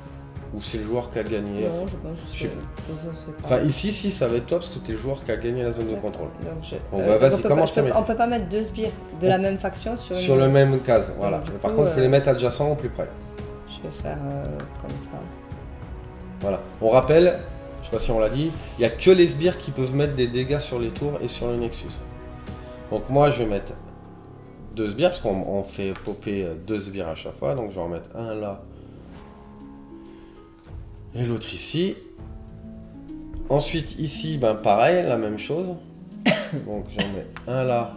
Ou c'est le joueur qui a gagné? Non, je pense que Je sais c'est... Enfin, ici, si, ça va être toi parce que t'es le joueur qui a gagné la zone de contrôle. Donc, je... Bon, euh, bah, vas-y, on peut commence pas, à je peux- mettre. On peut pas mettre deux sbires de la même faction sur, Sur une... le même case, voilà. du Par coup, contre, il faut euh, les mettre adjacents au plus près. Je vais faire euh, comme ça. Voilà. On rappelle, je sais pas si on l'a dit, il n'y a que les sbires qui peuvent mettre des dégâts sur les tours et sur le Nexus. Donc moi, je vais mettre deux sbires, parce qu'on on fait popper deux sbires à chaque fois. Donc je vais en mettre un là et l'autre ici. Ensuite, ici, ben pareil, la même chose. Donc j'en mets un là.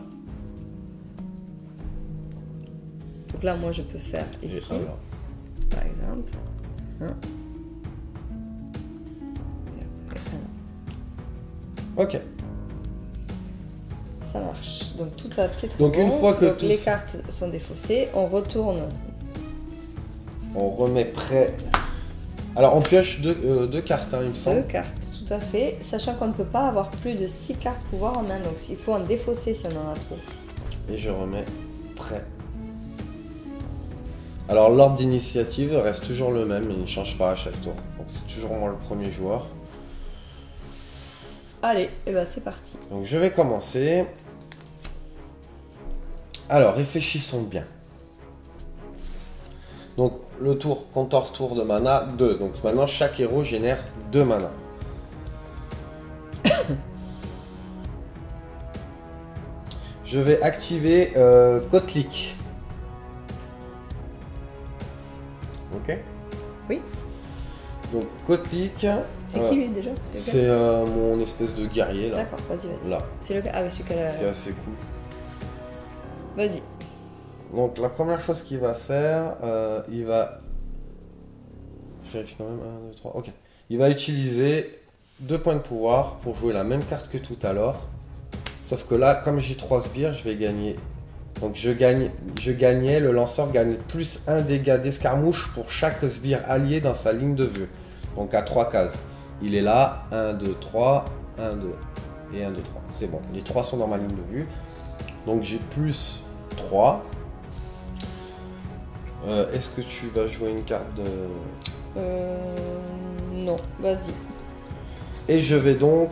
Donc là, moi, je peux faire Et ici, un là. par exemple. Un. Et après, un. Ok. Ça marche. Donc tout a été très Donc, une bon. fois que Donc, tout les ça- cartes sont défaussées, on retourne. On remet prêt. Alors on pioche deux, euh, deux cartes, hein, il me Deux semble. cartes, tout à fait. Sachant qu'on ne peut pas avoir plus de six cartes pouvoir en main. Donc il faut en défausser si on en a trop. Et je remets prêt. Alors l'ordre d'initiative reste toujours le même, il ne change pas à chaque tour. Donc c'est toujours moi le premier joueur. Allez, et ben c'est parti. Donc je vais commencer. Alors réfléchissons bien. Donc le tour, compteur tour de mana, deux. Donc maintenant chaque héros génère deux mana. Je vais activer euh, Kotlik. Ok. Oui. Donc Kotlik, C'est euh, qui lui déjà? C'est c'est euh, mon espèce de guerrier là. D'accord, vas-y, vas-y. Là, C'est le Ah oui, celui qui a qui est la... assez cool. Vas-y. Donc la première chose qu'il va faire, euh, il va... Je vérifie quand même, un, deux, trois, ok. Il va utiliser deux points de pouvoir pour jouer la même carte que tout à l'heure. Sauf que là, comme j'ai trois sbires, je vais gagner. Donc je gagne, je gagnais, le lanceur gagne plus un dégât d'escarmouche pour chaque sbire allié dans sa ligne de vue. Donc à trois cases. Il est là, un, deux, trois, un, deux et un, deux, trois. C'est bon, les trois sont dans ma ligne de vue. Donc j'ai plus trois. Euh, Est-ce que tu vas jouer une carte de... Euh... Non, vas-y. Et je vais donc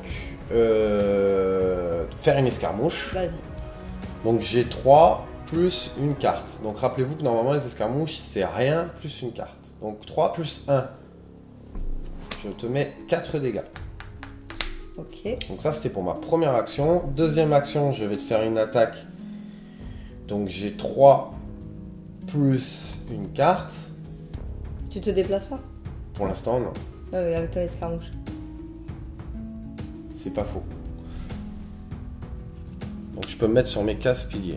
euh, faire une escarmouche. Vas-y. Donc j'ai trois plus une carte. Donc rappelez-vous que normalement les escarmouches c'est rien plus une carte. Donc trois plus un. Je te mets quatre dégâts. Ok. Donc ça c'était pour ma première action. Deuxième action, je vais te faire une attaque. Donc j'ai trois plus une carte. Tu te déplaces pas? Pour l'instant non. Non, mais avec toi, escarmouche. C'est pas faux. Donc je peux me mettre sur mes cases piliers.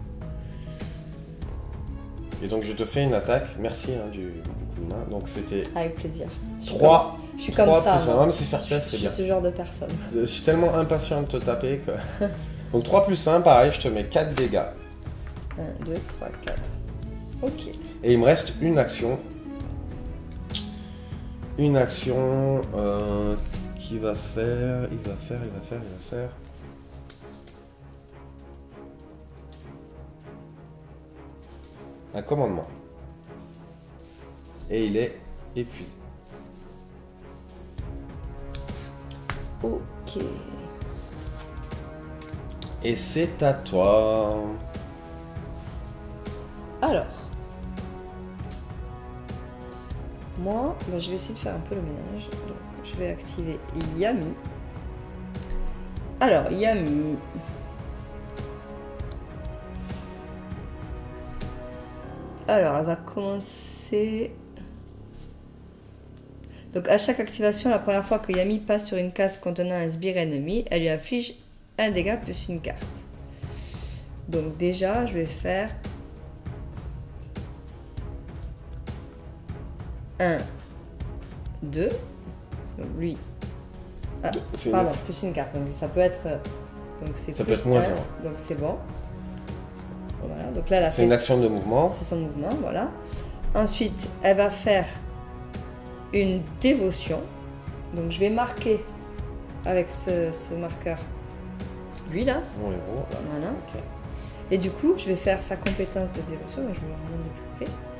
Et donc je te fais une attaque. Merci hein, du, du coup de main. Donc c'était Avec plaisir. Je suis trois. comme- Je suis comme ça. plus un. moi. Ah, mais c'est fair play, Je c'est suis bien. ce genre de personne. Je suis tellement impatient de te taper que... Donc trois plus un, pareil, je te mets quatre dégâts. un, deux, trois, quatre. Ok. Et il me reste une action. Une action euh, qui va faire... Il va faire, il va faire, il va faire... Un commandement. Et il est épuisé. Ok. Et c'est à toi. Alors. Moi, bah, je vais essayer de faire un peu le ménage. Donc, je vais activer Yami. Alors, Yami. Alors, elle va commencer... Donc, à chaque activation, la première fois que Yami passe sur une case contenant un sbire ennemi, elle lui affiche un dégât plus une carte. Donc, déjà, je vais faire... un, deux. Donc, lui... Ah, C'est pardon, une- plus une carte. Donc, ça peut être... Donc, c'est Ça peut plus être moins un. un. Donc, c'est bon. Voilà. Donc, là, elle a C'est fait une action de mouvement. c'est son mouvement, voilà. Ensuite, elle va faire une dévotion. Donc, je vais marquer avec ce, ce marqueur lui là. Mon héros, là. Voilà. Ok. Et du coup, je vais faire sa compétence de dévotion. Donc, je vais le remonter de plus près.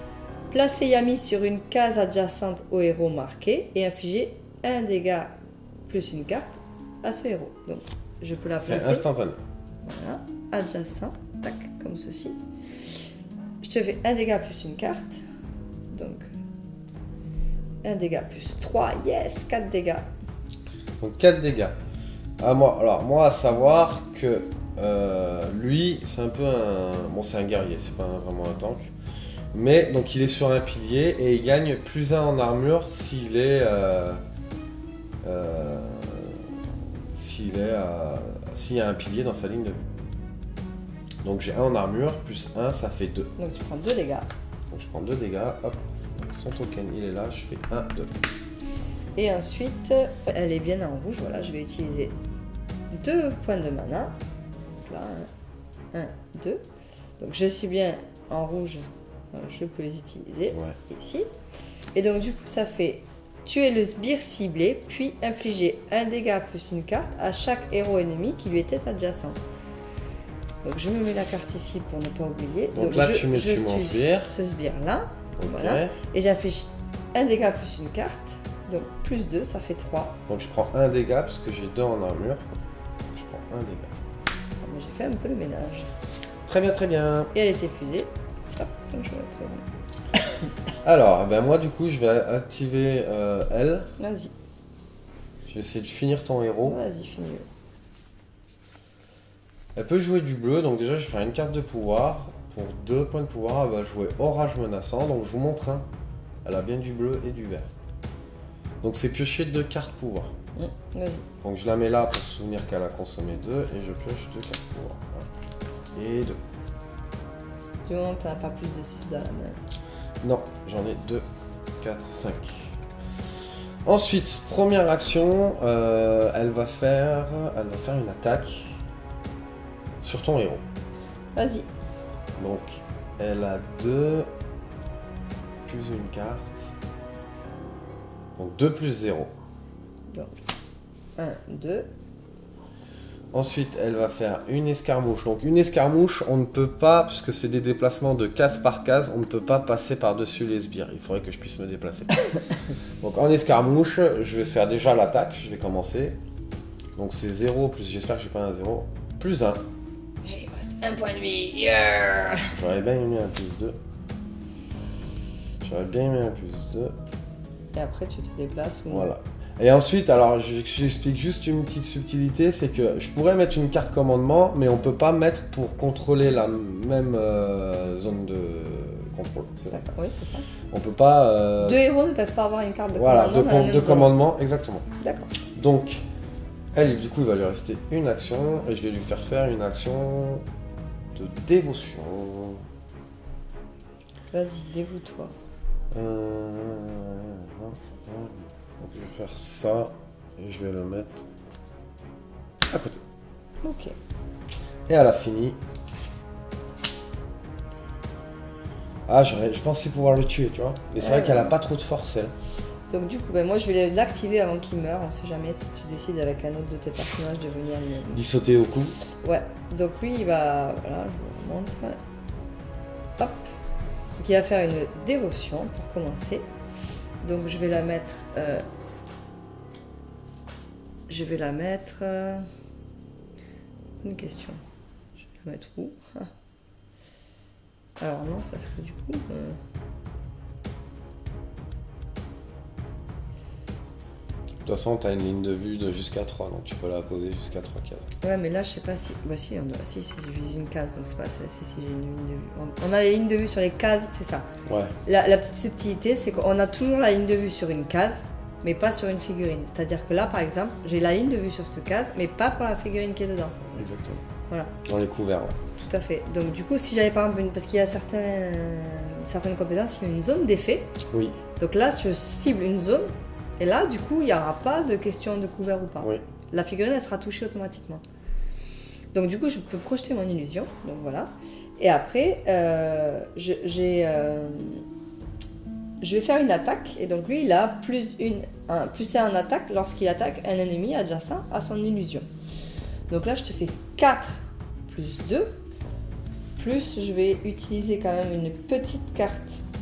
Placez Yami sur une case adjacente au héros marqué et infligez un dégât plus une carte à ce héros. Donc, je peux la placer. C'est instantané. Voilà, adjacent, tac, comme ceci. Je te fais un dégât plus une carte. Donc, un dégât plus trois, yes, quatre dégâts. Donc quatre dégâts. Ah, moi, alors, moi, à savoir que euh, lui, c'est un peu un... Bon, c'est un guerrier, c'est pas un- vraiment un tank. Mais, donc, il est sur un pilier et il gagne plus un en armure s'il est... Euh, euh, s'il est... Euh, s'il y a un pilier dans sa ligne de vue. Donc, j'ai un en armure, plus un, ça fait deux. Donc, tu prends deux dégâts. Donc, je prends deux dégâts, hop. Son token, il est là, je fais un, deux. Et ensuite, elle est bien en rouge. Voilà, je vais utiliser deux points de mana. Donc là, un, deux. Donc je suis bien en rouge, je peux les utiliser Ouais. ici. Et donc du coup, ça fait tuer le sbire ciblé, puis infliger un dégât plus une carte à chaque héros ennemi qui lui était adjacent. Donc je me mets la carte ici pour ne pas oublier. Donc, donc là, je, tu mets je tu mon tue sbire. ce sbire là. Okay. Voilà. Et j'inflige un dégât plus une carte. Donc plus deux, ça fait trois. Donc je prends un dégât parce que j'ai deux en armure. Donc, je prends un dégât. J'ai fait un peu le ménage. Très bien, très bien. Et elle est épuisée. Hop, donc je vais mettre... Alors, ben moi du coup, je vais activer euh, elle. Vas-y. Je vais essayer de finir ton héros. Vas-y, finis-le. Elle peut jouer du bleu, donc déjà je vais faire une carte de pouvoir. Pour deux points de pouvoir, elle va jouer orage menaçant. Donc je vous montre un. Elle a bien du bleu et du vert. Donc c'est piocher deux cartes pouvoir. Mmh, vas-y. Donc je la mets là pour se souvenir qu'elle a consommé deux et je pioche deux cartes pouvoir. Voilà. Et deux. Du moment que tu n'as pas plus de six dans la main. Non, j'en ai deux, quatre, cinq. Ensuite, première action, euh, elle va faire, elle va faire une attaque sur ton héros. Vas-y. Donc, elle a deux plus une carte. Donc deux plus zéro. Donc, un, deux. Ensuite, elle va faire une escarmouche. Donc une escarmouche, on ne peut pas, puisque c'est des déplacements de case par case, on ne peut pas passer par-dessus les sbires. Il faudrait que je puisse me déplacer. Donc en escarmouche, je vais faire déjà l'attaque. Je vais commencer. Donc c'est zéro plus, j'espère que j'ai pas un zéro, plus un. Et il me reste un point de vie. Yeah. J'aurais bien aimé un plus deux. J'aurais bien aimé un plus deux. Et après, tu te déplaces. Ou... Voilà. Et ensuite, alors j'explique juste une petite subtilité, c'est que je pourrais mettre une carte commandement, mais on peut pas mettre pour contrôler la même euh, zone de contrôle. D'accord, oui, c'est ça. On peut pas... Euh... Deux héros ne peuvent pas avoir une carte de voilà, commandement. Voilà, dans de, la de même commandement, exactement. D'accord. Donc, elle, du coup, il va lui rester une action, et je vais lui faire faire une action de dévotion. Vas-y, dévoue-toi. Euh... Donc je vais faire ça et je vais le mettre à côté. Ok. Et elle a fini. Ah, je pensais pouvoir le tuer, tu vois. Mais c'est ouais, vrai qu'elle ouais. a pas trop de force, elle. Donc du coup, ben, moi je vais l'activer avant qu'il meure. On sait jamais si tu décides avec un autre de tes personnages de venir lui... D'y sauter au cou. Ouais. Donc lui, il va... Voilà, je vous montre. Hop. Donc il va faire une dévotion pour commencer. Donc je vais la mettre... Euh... Je vais la mettre... Euh... Une question. Je vais la mettre où? Ah. Alors non, parce que du coup... Euh... De toute façon, tu as une ligne de vue de jusqu'à trois, donc tu peux la poser jusqu'à trois cases. Ouais, mais là, je sais pas si... Bah si, on doit... si, si, je vise une case, donc c'est pas ça, si, si j'ai une ligne de vue. On a les lignes de vue sur les cases, c'est ça. Ouais. La, la petite subtilité, c'est qu'on a toujours la ligne de vue sur une case, mais pas sur une figurine. C'est-à-dire que là, par exemple, j'ai la ligne de vue sur cette case, mais pas pour la figurine qui est dedans. Exactement. Voilà. Dans les couverts, ouais. Tout à fait. Donc du coup, si j'avais par exemple une... Parce qu'il y a certains... certaines compétences, il y a une zone d'effet. Oui. Donc là, je cible une zone, et là, du coup, il n'y aura pas de question de couvert ou pas. Oui. La figurine, elle sera touchée automatiquement. Donc du coup, je peux projeter mon illusion. Donc voilà. Et après, euh, je, j'ai, euh, je vais faire une attaque. Et donc lui, il a plus une, un, plus un en attaque lorsqu'il attaque un ennemi adjacent à son illusion. Donc là, je te fais quatre plus deux. Plus, je vais utiliser quand même une petite carte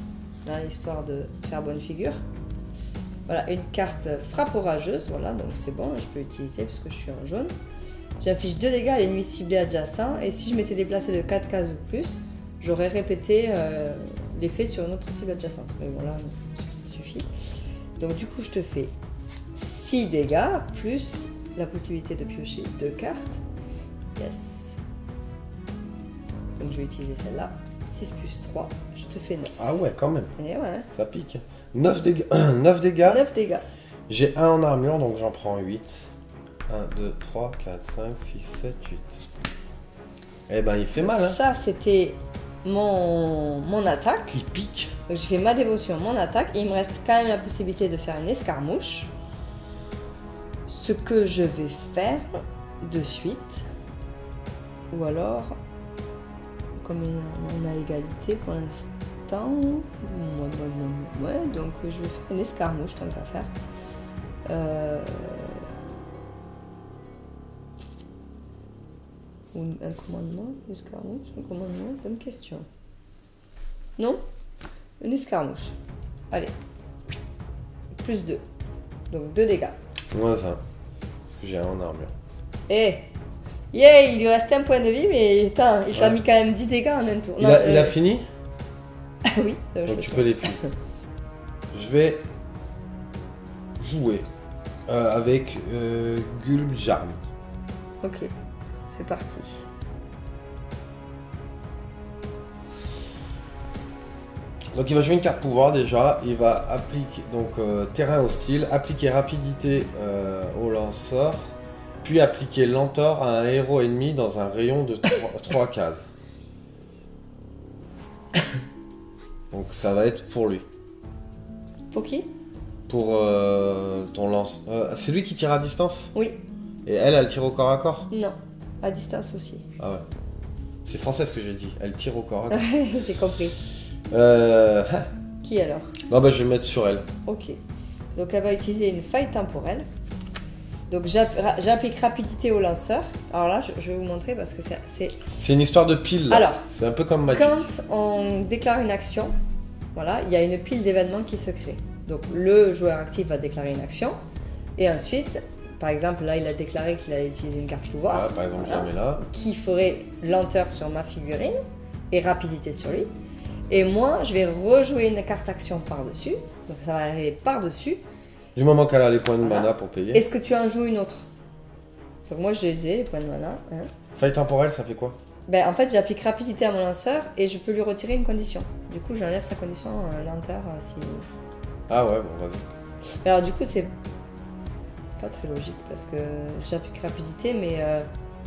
là, histoire de faire bonne figure. Voilà, une carte frappe orageuse, voilà, donc c'est bon, je peux l'utiliser parce que je suis en jaune. J'affiche deux dégâts à l'ennemi ciblé adjacent, et si je m'étais déplacé de quatre cases ou plus, j'aurais répété euh, l'effet sur une autre cible adjacente. Mais bon, là, ça suffit. Donc du coup, je te fais six dégâts, plus la possibilité de piocher deux cartes. Yes. Donc je vais utiliser celle-là. six plus trois, je te fais neuf. Ah ouais, quand même. Et ouais. Ça pique. neuf dégâts. neuf dégâts. neuf dégâts. J'ai un en armure, donc j'en prends huit. un, deux, trois, quatre, cinq, six, sept, huit. Eh ben, il fait mal, hein. Ça, c'était mon, mon attaque. Il pique. Donc j'ai fait ma dévotion, mon attaque. Et il me reste quand même la possibilité de faire une escarmouche. Ce que je vais faire de suite. Ou alors, comme on a égalité pour l'instant, ouais, ouais, ouais, donc je vais faire une escarmouche tant qu'à faire. Euh... Ou un commandement, une escarmouche, un commandement, bonne question. Non? Une escarmouche. Allez. Plus deux. Donc deux dégâts. Moins un. Parce que j'ai un en armure. Eh! Yeah, il lui restait un point de vie, mais attends, il t'a Ouais. mis quand même dix dégâts en un tour. Il, Non, a, euh... il a fini? oui. Euh, Donc je tu peux peux l'épuiser. Je vais jouer euh, avec euh, Gulbjarm. Ok, c'est parti. Donc il va jouer une carte pouvoir déjà, il va appliquer donc euh, terrain hostile, appliquer rapidité euh, au lanceur, puis appliquer lenteur à un héros ennemi dans un rayon de trois cases. Donc ça va être pour lui. Pour qui? Pour euh, ton lance. Euh, c'est lui qui tire à distance? Oui. Et elle, elle tire au corps à corps? Non, à distance aussi. Ah ouais. C'est français ce que j'ai dit, elle tire au corps à corps. J'ai compris. Euh... Qui alors? Non bah je vais mettre sur elle. Ok. Donc elle va utiliser une faille temporelle. Donc j'app- j'applique rapidité au lanceur. Alors là, je, je vais vous montrer parce que c'est... c'est- C'est une histoire de pile. là. Alors, c'est un peu comme Magic. Quand on déclare une action, voilà, il y a une pile d'événements qui se crée. Donc le joueur actif va déclarer une action. Et ensuite, par exemple, là il a déclaré qu'il allait utiliser une carte pouvoir. Voilà, par exemple, Voilà. je la mets là. Qui ferait lenteur sur ma figurine et rapidité sur lui. Et moi, je vais rejouer une carte action par-dessus. Donc ça va arriver par-dessus. Du moment qu'elle a les points de Voilà. mana pour payer. Est-ce que tu en joues une autre? Donc moi, je les ai, les points de mana. Hein. Faille temporelle, ça fait quoi? Ben, en fait, j'applique rapidité à mon lanceur et je peux lui retirer une condition. Du coup, j'enlève sa condition euh, lenteur euh, si... Ah ouais, bon, vas-y. Alors du coup, c'est pas très logique parce que j'applique rapidité, mais... euh,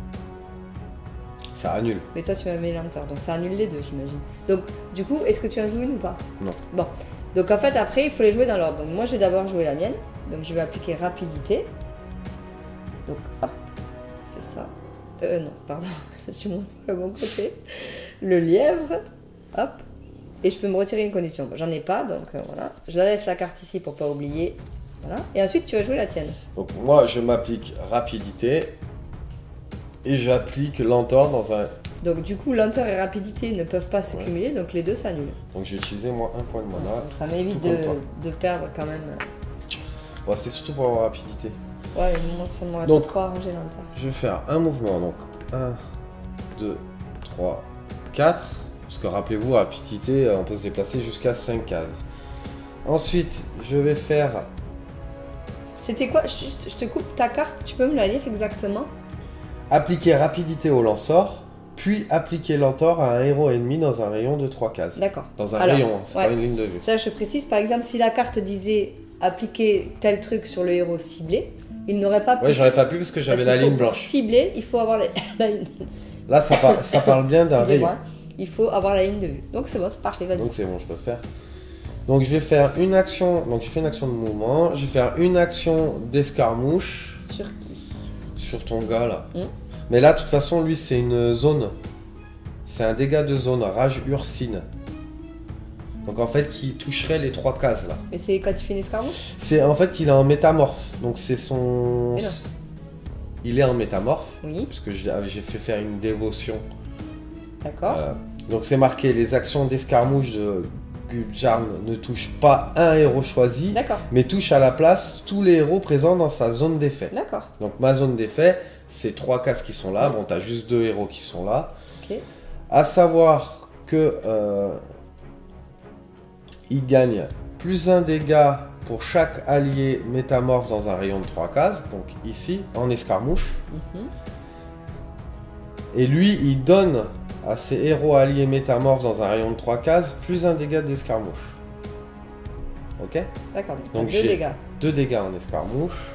Ça annule. Mais toi, tu m'as mis lenteur, donc ça annule les deux, j'imagine. Donc, du coup, est-ce que tu en joues une ou pas? Non. Bon. Donc, en fait, après, il faut les jouer dans l'ordre. Donc, moi, je vais d'abord jouer la mienne. Donc, je vais appliquer rapidité. Donc, hop. C'est ça. Euh, non, pardon. Je montre à mon côté. Le lièvre. Hop. Et je peux me retirer une condition. Bon, j'en ai pas, donc euh, voilà. Je la laisse la carte ici pour pas oublier. Voilà. Et ensuite, tu vas jouer la tienne. Donc moi, je m'applique rapidité. Et j'applique lenteur dans un... Donc, du coup, lenteur et rapidité ne peuvent pas se Ouais. cumuler, donc les deux s'annulent. Donc j'ai utilisé moi un point de mana. Donc, ça m'évite tout de, comme toi. de perdre quand même. Bon, c'était surtout pour avoir rapidité. Ouais, mais moi, ça m'aurait Donc- pas trop arrangé lenteur. Je vais faire un mouvement. Donc un, deux, trois, quatre. Parce que rappelez-vous, rapidité, on peut se déplacer jusqu'à cinq cases. Ensuite, je vais faire... C'était quoi? Juste, je te coupe ta carte, tu peux me la lire exactement? Appliquer rapidité au lanceur, puis appliquer lenteur à un héros ennemi dans un rayon de trois cases. D'accord. Dans un Alors, rayon, hein, c'est ouais. pas une ligne de vue. Ça, je précise, par exemple, si la carte disait appliquer tel truc sur le héros ciblé, il n'aurait pas pu. Ouais, j'aurais pas pu parce que j'avais Parce la qu'il faut- ligne Pour blanche. cibler, il faut avoir la, la ligne. Là, ça, par- ça parle bien d'un rayon. Excusez-moi. Il faut avoir la ligne de vue. Donc c'est bon, c'est parfait, vas-y. Donc c'est bon, je peux le faire. Donc je vais faire une action, donc je fais une action de mouvement, je vais faire une action d'escarmouche Sur qui? sur ton gars là. Hmm. Mais là, de toute façon, lui, c'est une zone. C'est un dégât de zone, rage ursine. Donc en fait, qui toucherait les trois cases là. Mais c'est quand tu fais une escarmouche? C'est en fait, il est en métamorphe. Donc c'est son. Mais non. Il est en métamorphe, Oui, puisque j'ai j'ai fait faire une dévotion. d'accord. Euh, donc c'est marqué les actions d'escarmouche de Gujarn ne touche pas un héros choisi, mais touche à la place tous les héros présents dans sa zone d'effet. D'accord. Donc ma zone d'effet, c'est trois cases qui sont là. Bon, t'as juste deux héros qui sont là. Ok. À savoir que euh, il gagne plus un dégât pour chaque allié métamorphe dans un rayon de trois cases. Donc ici, en escarmouche. Mm-hmm. Et lui, il donne à ses héros alliés métamorphes dans un rayon de trois cases plus un dégât d'escarmouche. Ok? D'accord, donc deux dégâts. Deux dégâts en escarmouche.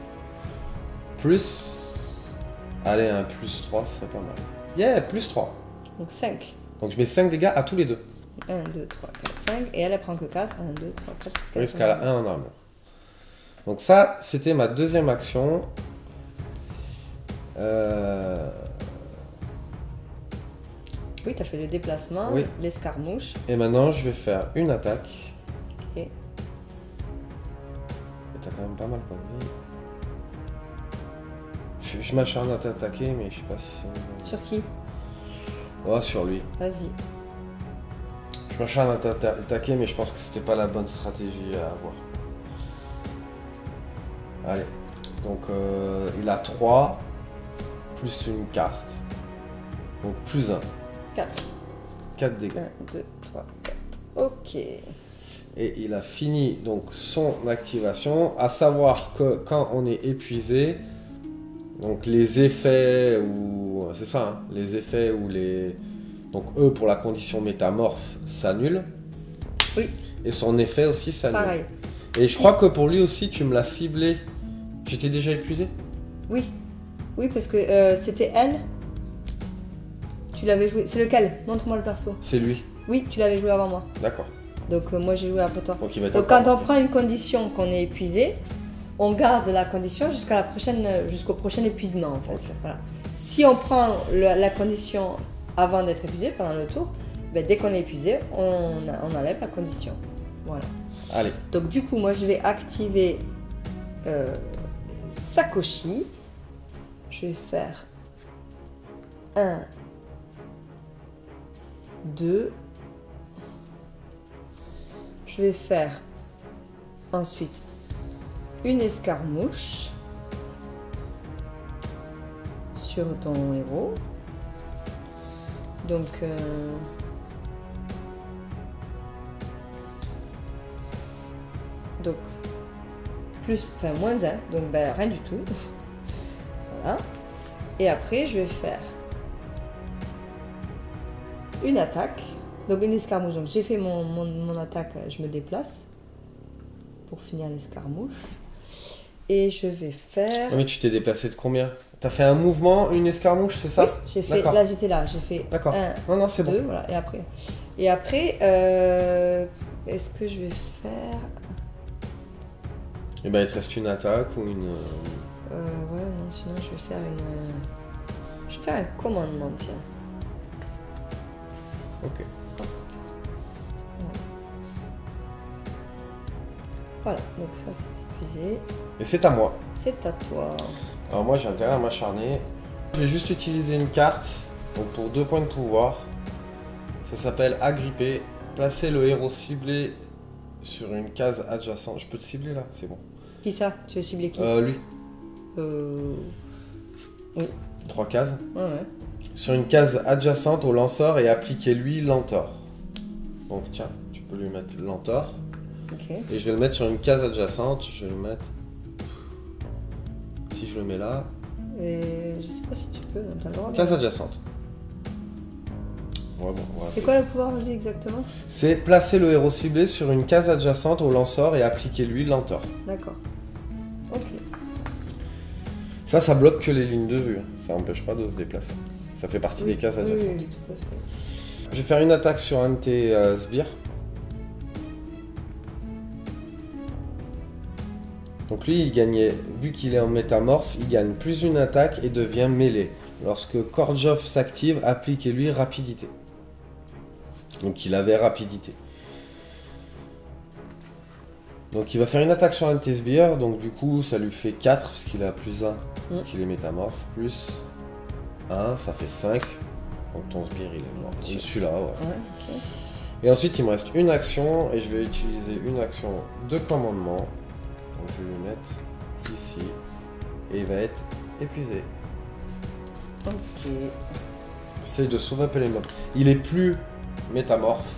Plus. Allez, un plus trois, ce serait pas mal. Yeah, plus trois. Donc cinq. Donc je mets cinq dégâts à tous les deux. un, deux, trois, quatre, cinq. Et elle, elle prend que quatre. un, deux, trois, quatre. Oui, parce qu'elle a un en armure. Donc ça, c'était ma deuxième action. Euh... Oui, tu as fait le déplacement, oui. L'escarmouche. Et maintenant, je vais faire une attaque. Ok. Et t'as quand même pas mal quoi de vie. Je, je m'acharne à t'attaquer, mais je sais pas si c'est... Sur qui? Oh, sur lui. Vas-y. Je m'acharne à t'attaquer, mais je pense que c'était pas la bonne stratégie à avoir. Allez. Donc, euh, il a trois, plus une carte. Donc, plus un. quatre. quatre dégâts. un, deux, trois, quatre. Ok. Et il a fini donc son activation. À savoir que quand on est épuisé, donc les effets ou... C'est ça, hein, les effets ou les... Donc eux, pour la condition métamorphe, s'annulent. Oui. Et son effet aussi s'annule. Pareil. Et je crois que pour lui aussi, tu me l'as ciblé. J'étais déjà épuisé? Oui. Oui, parce que euh, c'était elle. Tu l'avais joué. C'est lequel? Montre-moi le perso. C'est lui. Oui, tu l'avais joué avant moi. D'accord. Donc euh, moi j'ai joué après toi. Donc, il va Donc quand on prend une condition qu'on est épuisé, on garde la condition jusqu'à la prochaine, jusqu'au prochain épuisement en fait. Okay. Voilà. Si on prend le, la condition avant d'être épuisé pendant le tour, ben, dès qu'on est épuisé, on, on enlève la condition. Voilà. Allez. Donc du coup moi je vais activer euh, Sakoshi. Je vais faire un, deux. Je vais faire ensuite une escarmouche sur ton héros. Donc euh, donc plus, enfin moins un, donc ben, rien du tout. Voilà. Et après je vais faire une attaque. Donc une escarmouche, donc j'ai fait mon, mon, mon attaque, je me déplace pour finir l'escarmouche. Et je vais faire... Non mais tu t'es déplacé de combien? T'as fait un mouvement, une escarmouche, c'est ça? Oui, j'ai fait, là j'étais là, j'ai fait D'accord. un, non, non, c'est deux, bon. Voilà, et après, et après euh, est-ce que je vais faire... Et ben il te reste une attaque ou une... Euh, ouais, non, sinon je vais faire une... Je vais faire un commandement, tiens. Ok. Voilà, donc ça c'est épuisé. Et c'est à moi. C'est à toi. Alors moi j'ai intérêt à m'acharner. Je vais juste utiliser une carte donc pour deux points de pouvoir. Ça s'appelle agripper. Placer le héros ciblé sur une case adjacente. Je peux te cibler là? C'est bon. Qui ça? Tu veux cibler qui? Euh, lui. Euh... Oui. Trois cases. Ouais, ouais. Sur une case adjacente au lanceur et appliquer lui lenteur. Donc tiens, tu peux lui mettre lenteur. Okay. Et je vais le mettre sur une case adjacente. Je vais le mettre... Si je le mets là... Et je sais pas si tu peux, t'as le droit. Case adjacente. Ouais, bon, voilà, c'est quoi le pouvoir, vas-y, exactement? C'est placer le héros ciblé sur une case adjacente au lanceur et appliquer lui lenteur. D'accord. Ok. Ça, ça bloque que les lignes de vue. Ça n'empêche pas de se déplacer. Ça fait partie oui, des cases adjacentes. Oui, oui, tout à fait. Je vais faire une attaque sur un de tes euh, sbires. Donc lui, il gagnait, vu qu'il est en métamorphe, il gagne plus une attaque et devient mêlé. Lorsque Kordjov s'active, appliquez-lui rapidité. Donc il avait rapidité. Donc il va faire une attaque sur un de tes sbires, donc du coup ça lui fait quatre, parce qu'il a plus un, mm. qu'il est métamorphe, plus un, ça fait cinq. Donc ton sbire il est mort. Celui-là, ouais. ouais okay. Et ensuite, il me reste une action et je vais utiliser une action de commandement. Donc je vais le mettre ici et il va être épuisé. Ok. Essaye de sauver un peu les mobs. Il est plus métamorphe.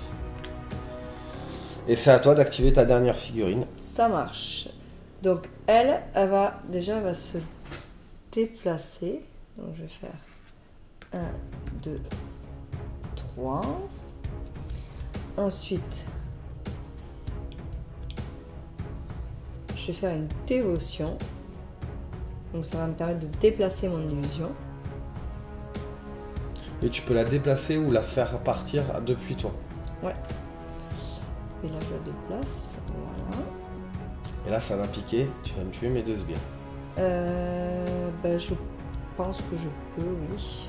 Et c'est à toi d'activer ta dernière figurine. Ça marche. Donc elle, elle va déjà elle va se déplacer. Donc je vais faire un, deux, trois. Ensuite, je vais faire une dévotion. Donc ça va me permettre de déplacer mon illusion. Et tu peux la déplacer ou la faire partir depuis toi. Ouais. Et là je la déplace. Voilà. Et là ça va piquer. Tu vas me tuer mes deux sbires. Euh, ben, je pense que je peux, oui.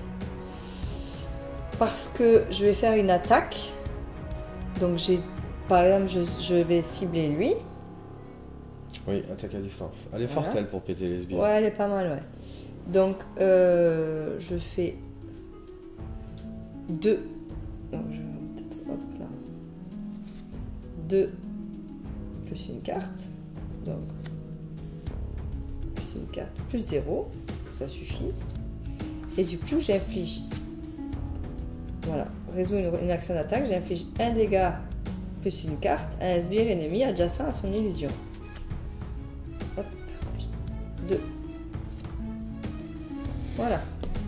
Parce que je vais faire une attaque. Donc j'ai, par exemple, je, je vais cibler lui. Oui, attaque à distance. Elle est Voilà. forte elle pour péter les sbires. Ouais, elle est pas mal, ouais. Donc euh, je fais deux. Donc je vais peut-être hop là. deux plus une carte. Donc plus une carte plus zéro. Ça suffit. Et du coup j'inflige. Voilà, résout une, une action d'attaque, j'inflige un dégât plus une carte à un sbire ennemi adjacent à son illusion. Hop, deux. Voilà.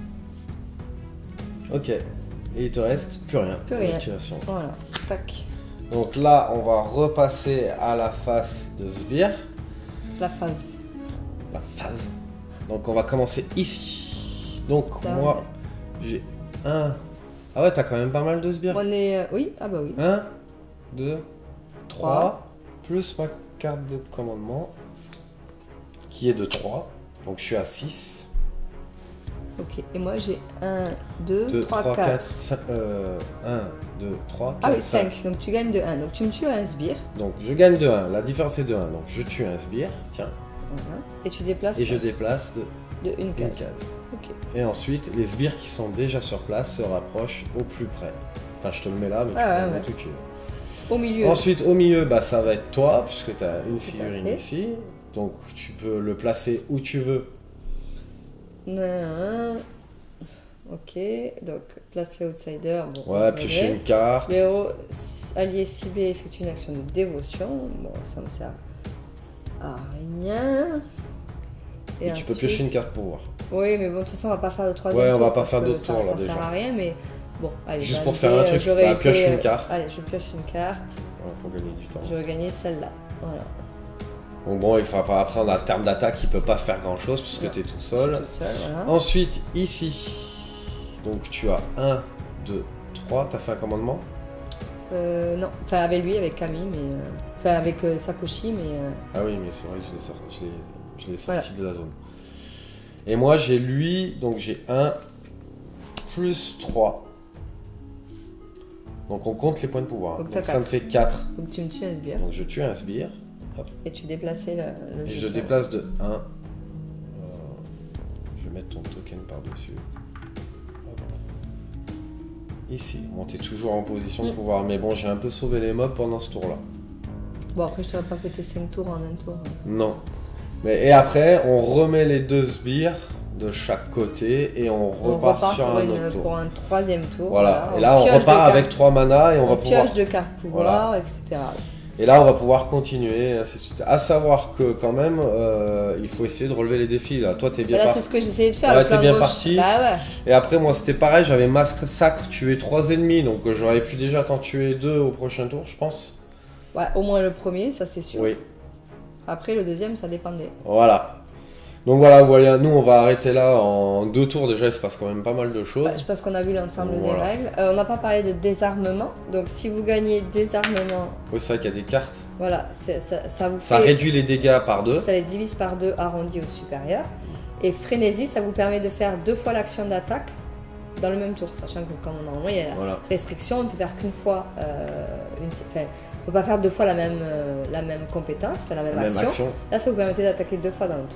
Ok. Et il te reste plus rien. Plus rien. Activation. Voilà, tac. Donc là, on va repasser à la face de sbire. La phase. La phase. Donc on va commencer ici. Donc Là, moi, j'ai un... Ah ouais, t'as quand même pas mal de sbires. On est... euh, oui, ah bah oui. un, deux, trois, Trois. plus ma carte de commandement, qui est de trois. Donc je suis à six. Ok, et moi j'ai un, deux, deux, trois, trois, quatre. quatre, cinq, euh, un, deux, trois, Ah quatre, oui, cinq. Donc tu gagnes de un. Donc tu me tues à un sbire. Donc je gagne de un. La différence est de un. Donc je tue un sbire, tiens, Voilà. Et tu déplaces et je déplace de de une une case. case. Ok. Et ensuite, les sbires qui sont déjà sur place se rapprochent au plus près. Enfin, je te le mets là, mais tu Ah peux ouais, le ouais. mettre où tu veux. Au milieu. Ensuite, au milieu, bah, ça va être toi, puisque tu as une figurine fait. ici. Donc, tu peux le placer où tu veux. Non. Ok, donc place l'outsider. Bon, Ouais, on piocher connaît. une carte. Le héros allié ciblé effectue une action de dévotion. Bon, ça me sert à rien. Et tu peux piocher une carte pour voir. Oui, mais bon, de toute façon, on va pas faire de troisième Ouais, tour. on va pas parce faire que d'autres ça- tours, là, Ça déjà. sert à rien, mais bon, allez. Juste dans pour faire l'idée, un euh, truc, j'aurais bah, été, pioche une euh, carte. Allez, je pioche une carte. Ouais, pour gagner du temps. J'aurais gagné celle-là. Voilà. Donc bon, il faudra pas après, en termes d'attaque, il peut pas faire grand chose, puisque Non. tu es tout seul. Toute seule, voilà. Ensuite, ici, donc tu as un, deux, trois. T'as fait un commandement? Euh, non, enfin avec lui, avec Camille, mais. euh, Enfin avec euh, Sakoshi, mais. euh, Ah oui, mais c'est vrai que je l'ai sorti, je l'ai- je l'ai sorti Voilà. de la zone. Et moi, j'ai lui, donc j'ai un plus trois. Donc on compte les points de pouvoir. Donc Donc, t'as ça me quatre. fait quatre. Donc tu me tues un sbire. Donc je tue un sbire. Et tu déplaçais le. le Et je jeton. déplace de un. Euh, je vais mettre ton token par-dessus. Hop. Ici. Bon, t'es toujours en position de Mm. pouvoir. Mais bon, j'ai un peu sauvé les mobs pendant ce tour-là. Bon, après, je t'aurais pas pété cinq tours en un tour. Non. Mais, et après, on remet les deux sbires de chaque côté et on On repart, repart sur pour, un une- autre tour. pour un troisième tour. Voilà. Et là, on pioche de repart avec cartes- trois manas et on, On, va pouvoir. pioche de cartes pouvoir, et cetera. Et là, on va pouvoir continuer, et ainsi de suite. À savoir que quand même, euh, il faut essayer de relever les défis. Là, toi, t'es bien Là, parti. c'est ce que j'essayais de faire. Ouais, le t'es flanc bien gauche. parti. Bah ouais. Et après, moi, c'était pareil. J'avais massacre tué trois ennemis, donc euh, j'aurais pu déjà t'en tuer deux au prochain tour, je pense. Ouais, au moins le premier, ça c'est sûr. Oui. Après, le deuxième, ça dépendait. Voilà. Donc voilà, voilà, nous on va arrêter là en deux tours. Déjà, il se passe quand même pas mal de choses. Ouais, je pense qu'on a vu l'ensemble Voilà. des règles. Euh, on n'a pas parlé de désarmement. Donc, si vous gagnez désarmement, Oui, c'est vrai qu'il y a des cartes. voilà, c'est- ça, ça vous Ça fait- réduit les dégâts par deux. Ça les divise par deux, arrondi au supérieur. Et frénésie, ça vous permet de faire deux fois l'action d'attaque dans le même tour, sachant que comme normalement il y a la Voilà. restriction, on ne peut faire qu'une fois euh, une, enfin, on peut pas faire deux fois la même, euh, la même compétence, enfin la même, Même action. action. Là, ça vous permettait d'attaquer deux fois dans le tour.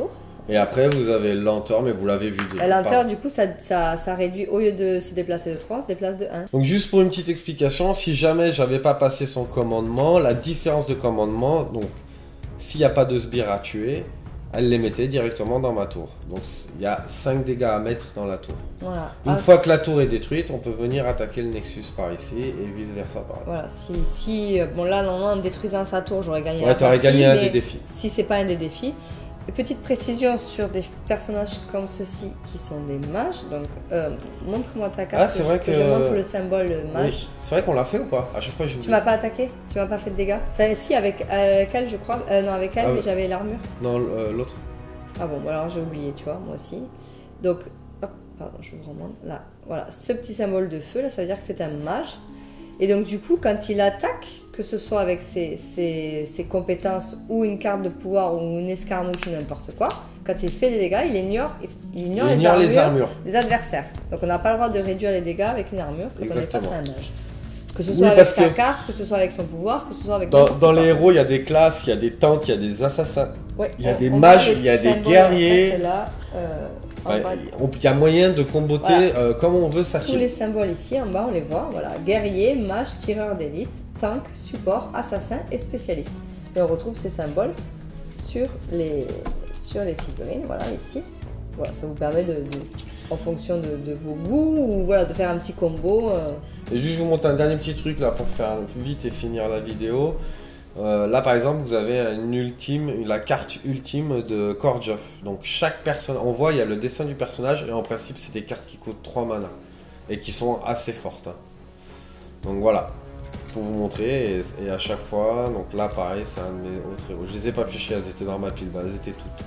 Et après, vous avez lenteur, mais vous l'avez vu. La lenteur, du coup, ça, ça, ça réduit, au lieu de se déplacer de trois, on se déplace de un. Donc, juste pour une petite explication, si jamais j'avais pas passé son commandement, la différence de commandement, donc, s'il n'y a pas de sbires à tuer, elle les mettait directement dans ma tour. Donc, il y a cinq dégâts à mettre dans la tour. Voilà. Une ah, fois que la tour est détruite, on peut venir attaquer le Nexus par ici et vice versa par là. Voilà, si, si bon là, normalement, en détruisant sa tour, j'aurais gagné ouais, la t'aurais partie, gagné un mais des défis. Si c'est pas un des défis. Une petite précision sur des personnages comme ceux-ci qui sont des mages. Donc, euh, montre-moi ta carte. Ah, c'est vrai que... que je montre le symbole mage. Oui. C'est vrai qu'on l'a fait ou pas? À chaque fois, je Tu m'as pas attaqué? Tu m'as pas fait de dégâts? Enfin, si, avec, avec elle, je crois. Euh, non, avec elle, ah, mais ouais. j'avais l'armure. Non, euh, l'autre. Ah bon, alors j'ai oublié, tu vois, moi aussi. Donc, hop, pardon, je vous remonte. Là, voilà, ce petit symbole de feu, là, ça veut dire que c'est un mage. Et donc, du coup, quand il attaque, que ce soit avec ses, ses, ses compétences ou une carte de pouvoir ou une escarmouche ou n'importe quoi, quand il fait des dégâts, il ignore, il ignore, il les, ignore armures les armures des adversaires. Donc, on n'a pas le droit de réduire les dégâts avec une armure quand Exactement. on est face à un mage. Que ce soit Oui, avec parce sa que carte, que ce soit avec son pouvoir, que ce soit avec... Dans, dans les héros, il y a des classes, il y a des tanks, il y a des assassins. Ouais, il y a on, des on mages, voit les il y a des symboles, guerriers. En fait, là, euh, en Ouais, bas, on- il y a moyen de comboter Voilà. euh, comme on veut sa tous team. les symboles ici, en bas, on les voit. Voilà, guerrier, mage, tireur d'élite, tank, support, assassin et spécialiste. Et on retrouve ces symboles sur les, sur les figurines, voilà, ici. Voilà, ça vous permet de, de en fonction de, de vos goûts, ou voilà, de faire un petit combo. Euh. Et juste vous montrer un dernier petit truc là pour faire vite et finir la vidéo. Euh, là par exemple vous avez une ultime, la carte ultime de Kordjov. Donc chaque personne, on voit il y a le dessin du personnage et en principe c'est des cartes qui coûtent trois mana et qui sont assez fortes. Hein. Donc voilà, pour vous montrer et, et à chaque fois, donc là pareil c'est un de mes autres héros. Je les ai pas piochées, elles étaient dans ma pile, elles étaient toutes.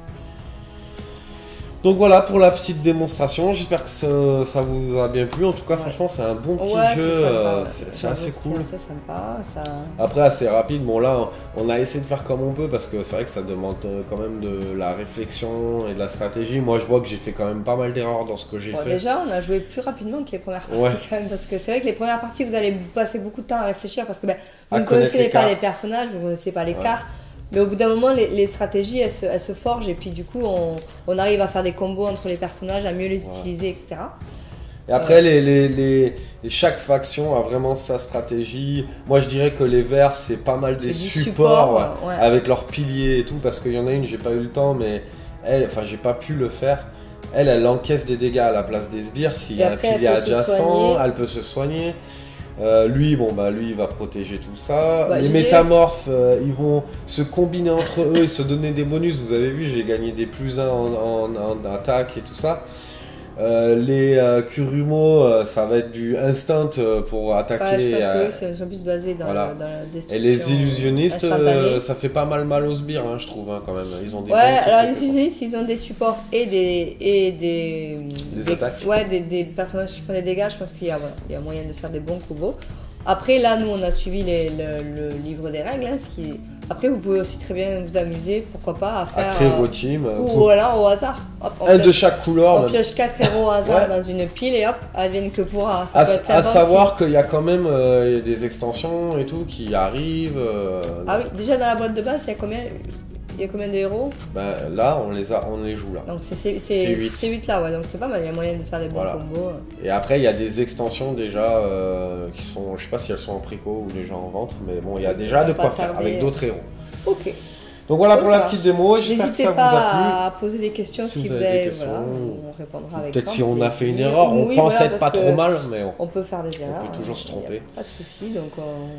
Donc voilà pour la petite démonstration, j'espère que ça, ça vous a bien plu, en tout cas ouais. Franchement c'est un bon petit ouais, jeu, euh, c'est assez cool. C'est assez sympa, ça... Après assez rapide, bon là on a essayé de faire comme on peut parce que c'est vrai que ça demande quand même de la réflexion et de la stratégie. Moi je vois que j'ai fait quand même pas mal d'erreurs dans ce que j'ai bon, fait. Déjà on a joué plus rapidement que les premières parties ouais. quand même, parce que c'est vrai que les premières parties vous allez passer beaucoup de temps à réfléchir parce que ben, vous à ne connaissez les pas cartes. Les personnages, vous ne connaissez pas les ouais. cartes. Mais au bout d'un moment, les, les stratégies, elles se, elles se forgent et puis du coup, on, on arrive à faire des combos entre les personnages, à mieux les utiliser, ouais. et cetera. Et après, euh... les, les, les, les, chaque faction a vraiment sa stratégie. Moi, je dirais que les verts, c'est pas mal des supports support, ouais, avec leurs piliers et tout, parce qu'il y en a une, j'ai pas eu le temps, mais elle, enfin, j'ai pas pu le faire. Elle, elle encaisse des dégâts à la place des sbires. S'il y a un pilier adjacent, elle peut se soigner. Euh, lui, bon bah lui il va protéger tout ça. Bah, les métamorphes, euh, ils vont se combiner entre eux et se donner des bonus. Vous avez vu, j'ai gagné des plus un en, en, en attaque et tout ça. Euh, les euh, Kurumo, euh, ça va être du instant euh, pour attaquer. Ouais, je pense euh, que oui, c'est plus basé dans, voilà. dans la destruction. Et les illusionnistes, euh, ça fait pas mal mal aux sbires, hein, je trouve, hein, quand même. Ils ont des ouais, alors les illusionnistes, ils ont des supports et des et des, des, des attaques. Ouais, des, des personnages qui font des dégâts. Je pense qu'il y a, voilà, il y a moyen de faire des bons combos. Après, là, nous, on a suivi les, le, le livre des règles. Hein, ce qui... Après, vous pouvez aussi très bien vous amuser, pourquoi pas, à faire... À créer euh, vos teams. Ou voilà, au hasard. Hop, un pioche, de chaque couleur. On même. pioche quatre héros au hasard ouais. dans une pile et hop, advienne que pourra. Ça à, peut être à savoir qu'il y a quand même euh, des extensions et tout qui arrivent. Euh, ah oui, déjà dans la boîte de base, il y a combien Il y a combien de héros? Ben, là, on les, a, on les joue là. Donc c'est huit là, ouais, donc c'est pas mal, il y a moyen de faire des bons voilà. combos. Et après, il y a des extensions déjà euh, qui sont, je sais pas si elles sont en préco ou déjà en vente, mais bon, il y a déjà de quoi faire avec d'autres héros. Ok. Donc voilà pour la petite démo, j'espère que ça vous a plu. N'hésitez pas à poser des questions si, si vous, vous avez, des questions. Voilà, on répondra avec peut-être si on a fait une erreur, on oui, pense voilà, être pas trop mal, mais on, on peut faire des erreurs. On peut toujours hein, se tromper. Pas de souci, donc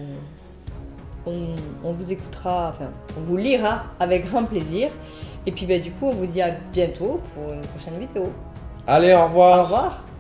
on, on, on vous écoutera, enfin, on vous lira avec grand plaisir. Et puis bah, du coup, on vous dit à bientôt pour une prochaine vidéo. Allez, au revoir. Au revoir.